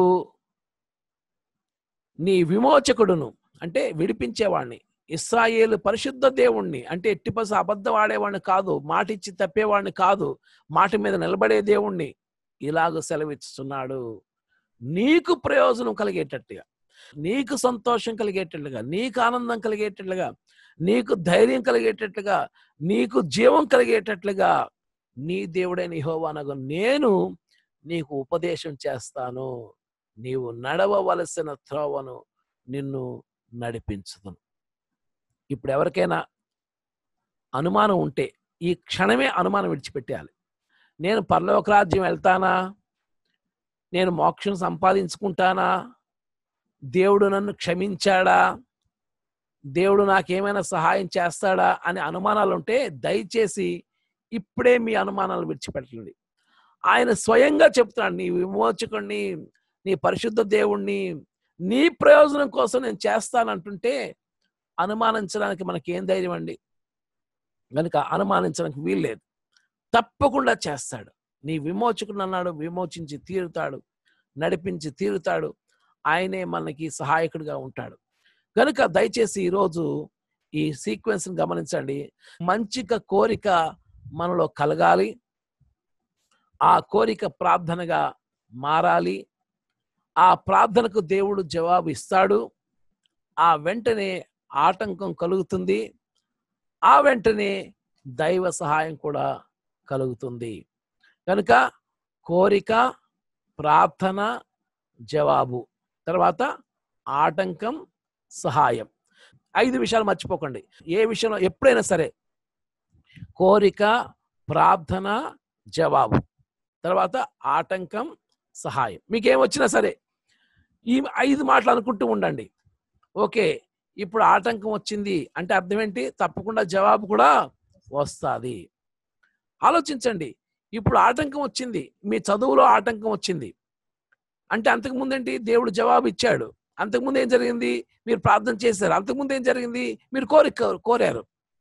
Speaker 2: నీ విమోచకుడును అంటే విడిపించేవాడిని, ఇశ్రాయేలు పరిశుద్ధ దేవుణ్ణి అంటే ఎట్టి పస అబద్ధం ఆడేవాడిని కాదు, మాట ఇచ్చి తప్పేవాడిని కాదు, మాట మీద నిలబడే దేవుణ్ణి ఇలాగ సెలవిస్తున్నాడు. నీకు ప్రయోజనం కలిగేటట్టుగా, నీకు సంతోషం కలిగేటట్లుగా, నీకు ఆనందం కలిగేటట్లుగా, నీకు ధైర్యం కలిగేటట్లుగా, నీకు జీవం కలిగేటట్లుగా నీ దేవుడైన యెహోవానగు నేను నీకు ఉపదేశం చేస్తాను, నీవు నడవవలసిన త్రోవను నిన్ను నడిపించుదును. ఇప్పుడు ఎవరికైనా అనుమానం ఉంటే ఈ క్షణమే అనుమానం విడిచిపెట్టేయాలి. నేను పరలోక రాజ్యం వెళ్తానా, నేను మోక్షం సంపాదించుకుంటానా, దేవుడు నన్ను క్షమించాడా, దేవుడు నాకేమైనా సహాయం చేస్తాడా అనే అనుమానాలు ఉంటే దయచేసి ఇప్పుడే మీ అనుమానాలు విడిచిపెట్టండి. ఆయన స్వయంగా చెప్తున్నాడు, నీ విమోచకుడిని, నీ పరిశుద్ధ దేవుణ్ణి నీ ప్రయోజనం కోసం నేను చేస్తానంటుంటే అనుమానించడానికి మనకి ఏం ధైర్యం అండి? కనుక అనుమానించడానికి వీల్లేదు. తప్పకుండా చేస్తాడు. నీ విమోచకుడు అన్నాడు, విమోచించి తీరుతాడు, నడిపించి తీరుతాడు. ఆయనే మనకి సహాయకుడిగా ఉంటాడు. కనుక దయచేసి ఈరోజు ఈ సీక్వెన్స్ని గమనించండి. మంచిక కోరిక మనలో కలగాలి, ఆ కోరిక ప్రార్థనగా మారాలి, ఆ ప్రార్థనకు దేవుడు జవాబు ఇస్తాడు, ఆ వెంటనే ఆటంకం కలుగుతుంది, ఆ వెంటనే దైవ సహాయం కూడా కలుగుతుంది. కనుక కోరిక, ప్రార్థన, జవాబు, తర్వాత ఆటంకం, సహాయం. ఐదు విషయాలు మర్చిపోకండి. ఏ విషయంలో ఎప్పుడైనా సరే కోరిక, ప్రార్థన, జవాబు, తర్వాత ఆటంకం, సహాయం. మీకేం వచ్చినా సరే ఈ ఐదు మాటలు అనుకుంటూ ఉండండి. ఓకే, ఇప్పుడు ఆటంకం వచ్చింది అంటే అర్థం ఏంటి? తప్పకుండా జవాబు కూడా వస్తుంది. ఆలోచించండి. ఇప్పుడు ఆటంకం వచ్చింది, మీ చదువులో ఆటంకం వచ్చింది అంటే అంతకుముందు ఏంటి? దేవుడు జవాబు ఇచ్చాడు. అంతకుముందు ఏం జరిగింది? మీరు ప్రార్థన చేశారు. అంతకుముందు ఏం జరిగింది? మీరు కోరిక కోరారు,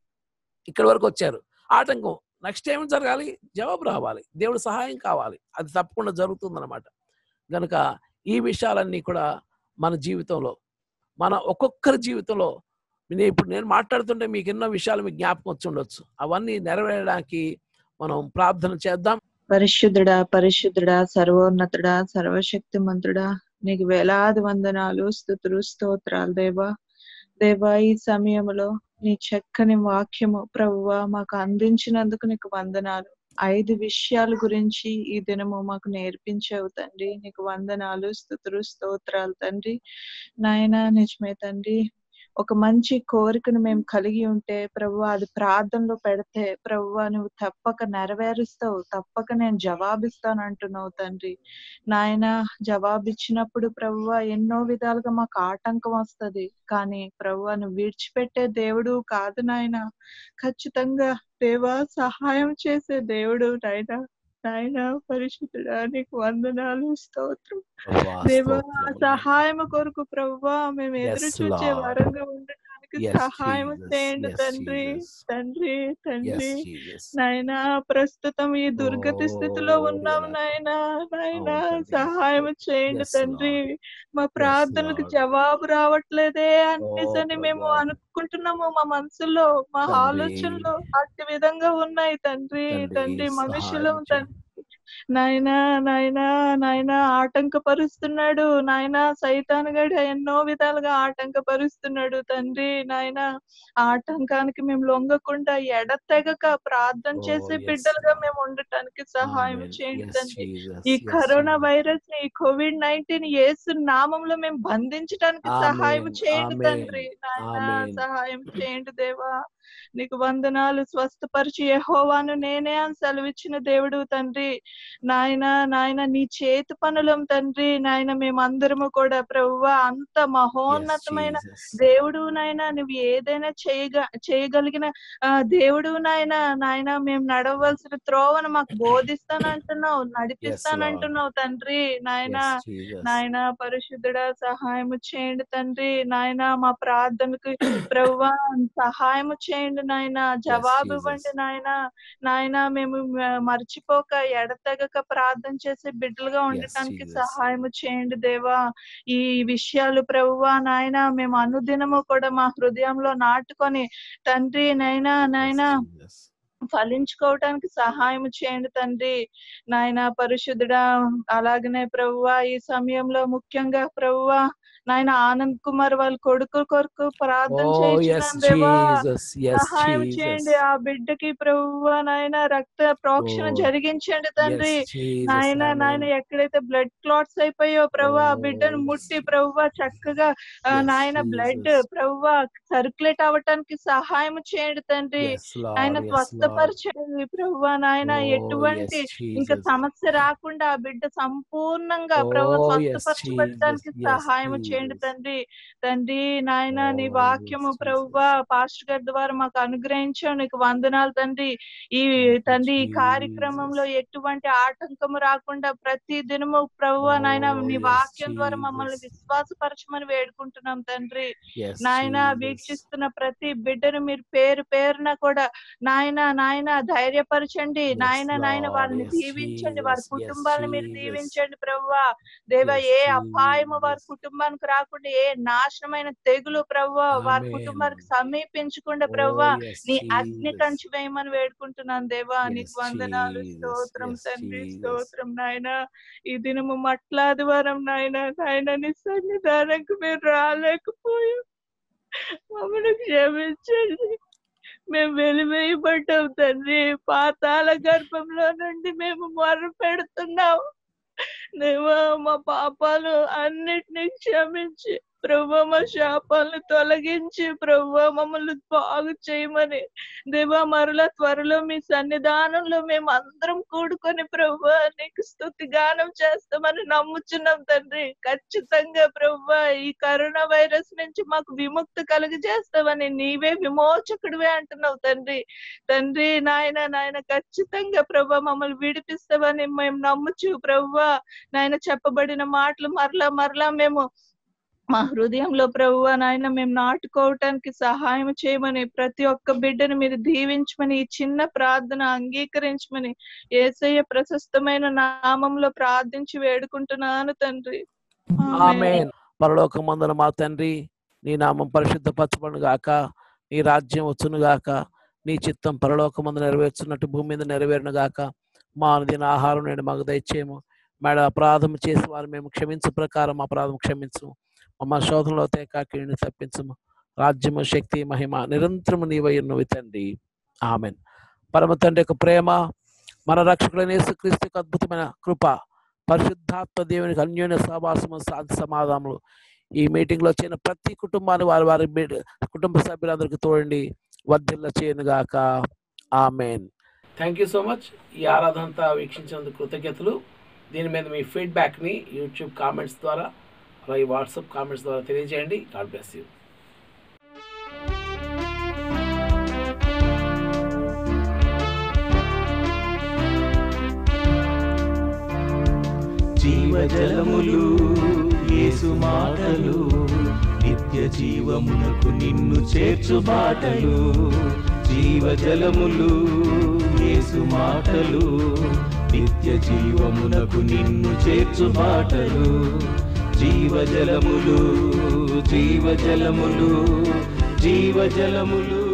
Speaker 2: ఇక్కడి వరకు వచ్చారు. ఆటంకం. నెక్స్ట్ ఏం జరగాలి? జవాబు రావాలి, దేవుడు సహాయం కావాలి. అది తప్పకుండా జరుగుతుందన్నమాట. కనుక ఈ విషయాలన్నీ కూడా మన జీవితంలో, మన ఒక్కొక్కరి జీవితంలో, నేను ఇప్పుడు నేను మాట్లాడుతుంటే మీకు ఎన్నో విషయాలు మీకు జ్ఞాపకం వచ్చి ఉండొచ్చు. అవన్నీ నెరవేరడానికి మనం ప్రార్థన చేద్దాం.
Speaker 4: పరిశుద్ధుడా, పరిశుద్ధుడా, సర్వోన్నతుడా, సర్వశక్తిమంతుడా, నీకు వేలాది వందనాలు, స్తుతులు, స్తోత్రాలు దేవా. దేవా, ఈ సమయంలో నీ చక్కని వాక్యము ప్రభువా మాకు అందించినందుకు నీకు వందనాలు. ఐదు విషయాల గురించి ఈ దినము మాకు నేర్పించావు తండ్రి. నీకు వందనాలు, స్తుతులు, స్తోత్రాలు తండ్రి. నాయనా, నిజమే తండ్రి, ఒక మంచి కోరికను మేము కలిగి ఉంటే ప్రభువా, అది ప్రార్థనలో పెడితే ప్రభువా నువ్వు తప్పక నెరవేరుస్తావు, తప్పక నేను జవాబిస్తాను అంటున్నావు తండ్రి. నాయన, జవాబిచ్చినప్పుడు ప్రభువా ఎన్నో విధాలుగా మాకు ఆటంకం వస్తుంది, కానీ ప్రభువా నువ్వు విడిచిపెట్టే దేవుడు కాదు నాయన. ఖచ్చితంగా దేవా సహాయం చేసే దేవుడు నాయన. నాయన పరిశుద్ధుడా, నీకు వందనాలు, స్తోత్రం దేవా. సహాయం కొరకు ప్రభువా మేము ఎదురు చూచే వారంగా ఉండటానికి సహాయం చేయండి తండ్రి. తండ్రి తండ్రి నాయన, ప్రస్తుతం ఈ దుర్గతి స్థితిలో ఉన్నాం నాయన. నాయన సహాయం చేయండి తండ్రి. మా ప్రార్థనలకు జవాబు రావట్లేదే అనేసి మేము అనుకుంటున్నాము. మా మనసులో, మా ఆలోచనలో అట్టి విధంగా ఉన్నాయి తండ్రి. తండ్రి మనుషులు తండ్రి నాయనా, నాయనా, నాయనా ఆటంకపరుస్తున్నాడు నాయనా. సైతాను గడి ఎన్నో విధాలుగా ఆటంకపరుస్తున్నాడు తండ్రి. నాయన, ఆటంకానికి మేము లొంగకుండా ఎడతెగక ప్రార్థన చేసే బిడ్డలుగా మేము ఉండటానికి సహాయం చేయండి తండ్రి. ఈ కరోనా వైరస్ ని, కోవిడ్ నైన్టీన్ యేసు నామంలో మేము బంధించడానికి సహాయం చేయండి తండ్రి. నాయన సహాయం చేయండి దేవా. నీకు వందనాలు. స్వస్థపరిచి యెహోవాను నేనే అని సెలవిచ్చిన దేవుడు తండ్రి. నాయన, నాయన నీ చేతి పనులం తండ్రి. నాయన మేమందరము కూడా ప్రభువా అంత మహోన్నతమైన దేవుడు నాయన. నువ్వు ఏదైనా చేయగ చేయగలిగిన ఆ దేవుడు నాయన. నాయన మేము నడవలసిన త్రోవను మాకు బోధిస్తానంటున్నావు, నడిపిస్తానంటున్నావు తండ్రి. నాయన, నాయన పరిశుద్ధుడా సహాయము చేయండి తండ్రి. నాయన మా ప్రార్థనకు ప్రభువా సహాయము చేయండి నాయన. జవాబు ఇవ్వండి నాయన. నాయన మేము మర్చిపోక ఎడతెగక ప్రార్థన చేసే బిడ్డలుగా ఉండటానికి సహాయము చేయండి దేవా. ఈ విషయాలు ప్రభువా నాయన మేము అనుదినము కూడా మా హృదయంలో నాటుకొని తండ్రి నాయన, నాయన ఫలించుకోవటానికి సహాయం చేయండి తండ్రి. నాయన పరిశుద్ధుడా, అలాగనే ప్రభువా ఈ సమయంలో ముఖ్యంగా ప్రభువా నాయన ఆనంద్ కుమార్ వాళ్ళ కొడుకు కొరకు ప్రార్థన చేయించున్నాను దేవా. సహాయం చేయండి ఆ బిడ్డకి ప్రభువా నాయన. రక్త ప్రోక్షణ జరిగించండి తండ్రి. నాయన, నాయన ఎక్కడైతే బ్లడ్ క్లాట్స్ అయిపోయో ప్రభువా ఆ బిడ్డను ముట్టి ప్రభువా చక్కగా నాయన బ్లడ్ ప్రభువా సర్క్యులేట్ అవ్వటానికి సహాయం చేయండి తండ్రి. ఆయన స్వస్థపరచండి ప్రభువా నాయన. ఎటువంటి ఇంకా సమస్య రాకుండా ఆ బిడ్డ సంపూర్ణంగా ప్రభువా స్వస్థపరచబడటానికి సహాయం చేయండి దయచేయండి తండ్రి. తండ్రి నాయన నీ వాక్యము ప్రభువా పాస్టర్ గారి ద్వారా మాకు అనుగ్రహించావు, నీకు వందనాలు తండ్రి. ఈ తండ్రి ఈ కార్యక్రమంలో ఎటువంటి ఆటంకము రాకుండా ప్రతి దినము ప్రభువా నాయన నీ వాక్యం ద్వారా మమ్మల్ని విశ్వాసపరచమని వేడుకుంటున్నాం తండ్రి. నాయన వీక్షిస్తున్న ప్రతి బిడ్డను మీరు పేరు పేరున కూడా నాయన నాయన ధైర్యపరచండి నాయన నాయన వారిని దీవించండి, వారి కుటుంబాలను మీరు దీవించండి ప్రభువా. దేవ ఏ అపాయము వారి కుటుంబానికి రాకుండా, ఏ నాశనమైన తెగులు ప్రభువా వారి కుటుంబానికి సమీపించకుండా ప్రభువా నీ అగ్ని కంచి వేయమని వేడుకుంటున్నాను దేవా. నీకు వందనాలు, స్తోత్రం తండ్రి, స్తోత్రం నాయన. ఈ దినము మట్లాదివారం నాయన నాయన నీ సన్నిధానంకు మీరు రాలేకపోయాం, మమ్మల్ని క్షమించండి. మేము వెలివేయబడ్డాం తండ్రి, పాతాళ గర్భంలో నుండి మేము మొర్ర పెడుతున్నాం దేవా. మా పాపాలు అన్నిటినీ క్షమించి ప్రభు మా శాపాలను తొలగించి ప్రభు మమ్మల్ని బాగు చేయమని దేవా మరలా త్వరలో మీ సన్నిధానంలో మేము అందరం కూడుకొని ప్రభు నీకు స్తుతి గానం చేస్తామని నమ్ముచున్నాం తండ్రి. ఖచ్చితంగా ప్రభు ఈ కరోనా వైరస్ నుంచి మాకు విముక్తి కలుగజేస్తామని నీవే విమోచకుడివే అంటున్నావు తండ్రి. తండ్రి నాయన నాయన ఖచ్చితంగా ప్రభు మమ్మల్ని విడిపిస్తామని మేము నమ్ముచు ప్రభు నాయన చెప్పబడిన మాటలు మరలా మరలా మేము మా హృదయంలో ప్రభువా నాయన మేము నాటుకోవటానికి సహాయం చేయమని, ప్రతి ఒక్క బిడ్డను మీరు దీవించమని, ఈ చిన్న ప్రార్థన అంగీకరించమని యేసయ్య ప్రశస్తమైన నామంలో ప్రార్థించి వేడుకుంటున్నాను తండ్రి.
Speaker 2: ఆమేన్. పరలోకమందున మా తండ్రి, నీ నామం పరిశుద్ధపరచబడును గాక, నీ రాజ్యం వచ్చును గాక, నీ చిత్తం పరలోకమందు నెరవేర్చున్నట్టు భూమి మీద నెరవేరును గాక. మా అనుదిన ఆహారం నేడు మాకు దయచేయము. మేడ అపరాధం చేసి వారు మేము క్షమించు ప్రకారం అపరాధం క్షమించు. మమ్మ శోధనలో తేకాకిని తప్పించము. రాజ్యము, శక్తి, మహిమ నిరంతరము నీవై ఉన్నవి తండ్రి. ఆమెన్. పరమ తండ్రి యొక్క ప్రేమ, మన రక్షకుడైన యేసుక్రీస్తుకు అద్భుతమైన కృప, పరిశుద్ధాత్మ దేవునికి అన్యోన్య సహవాసము, శాంతి సమాధానములు ఈ మీటింగ్లో వచ్చిన ప్రతి కుటుంబాన్ని వారి వారి కుటుంబ సభ్యులందరికీ తోడండి వర్ధిల్ల చేయనుగాక. Amen. Thank you so much. ఈ ఆరాధన అంతా వీక్షించినందుకు కృతజ్ఞతలు. దీని మీద మీ ఫీడ్బ్యాక్ని యూట్యూబ్ కామెంట్స్ ద్వారా అలాగే వాట్సాప్ కామెంట్స్ ద్వారా తెలియజేయండి. God bless you.
Speaker 1: జీవజలములు యేసు మాటలు, నిత్య జీవమునకు నిన్ను చేర్చు బాటలు. జీవజలములు యేసు మాటలు, నిత్య జీవమునకు నిన్ను చేర్చు బాటలు. జీవజలములు జీవజలములు జీవజలములు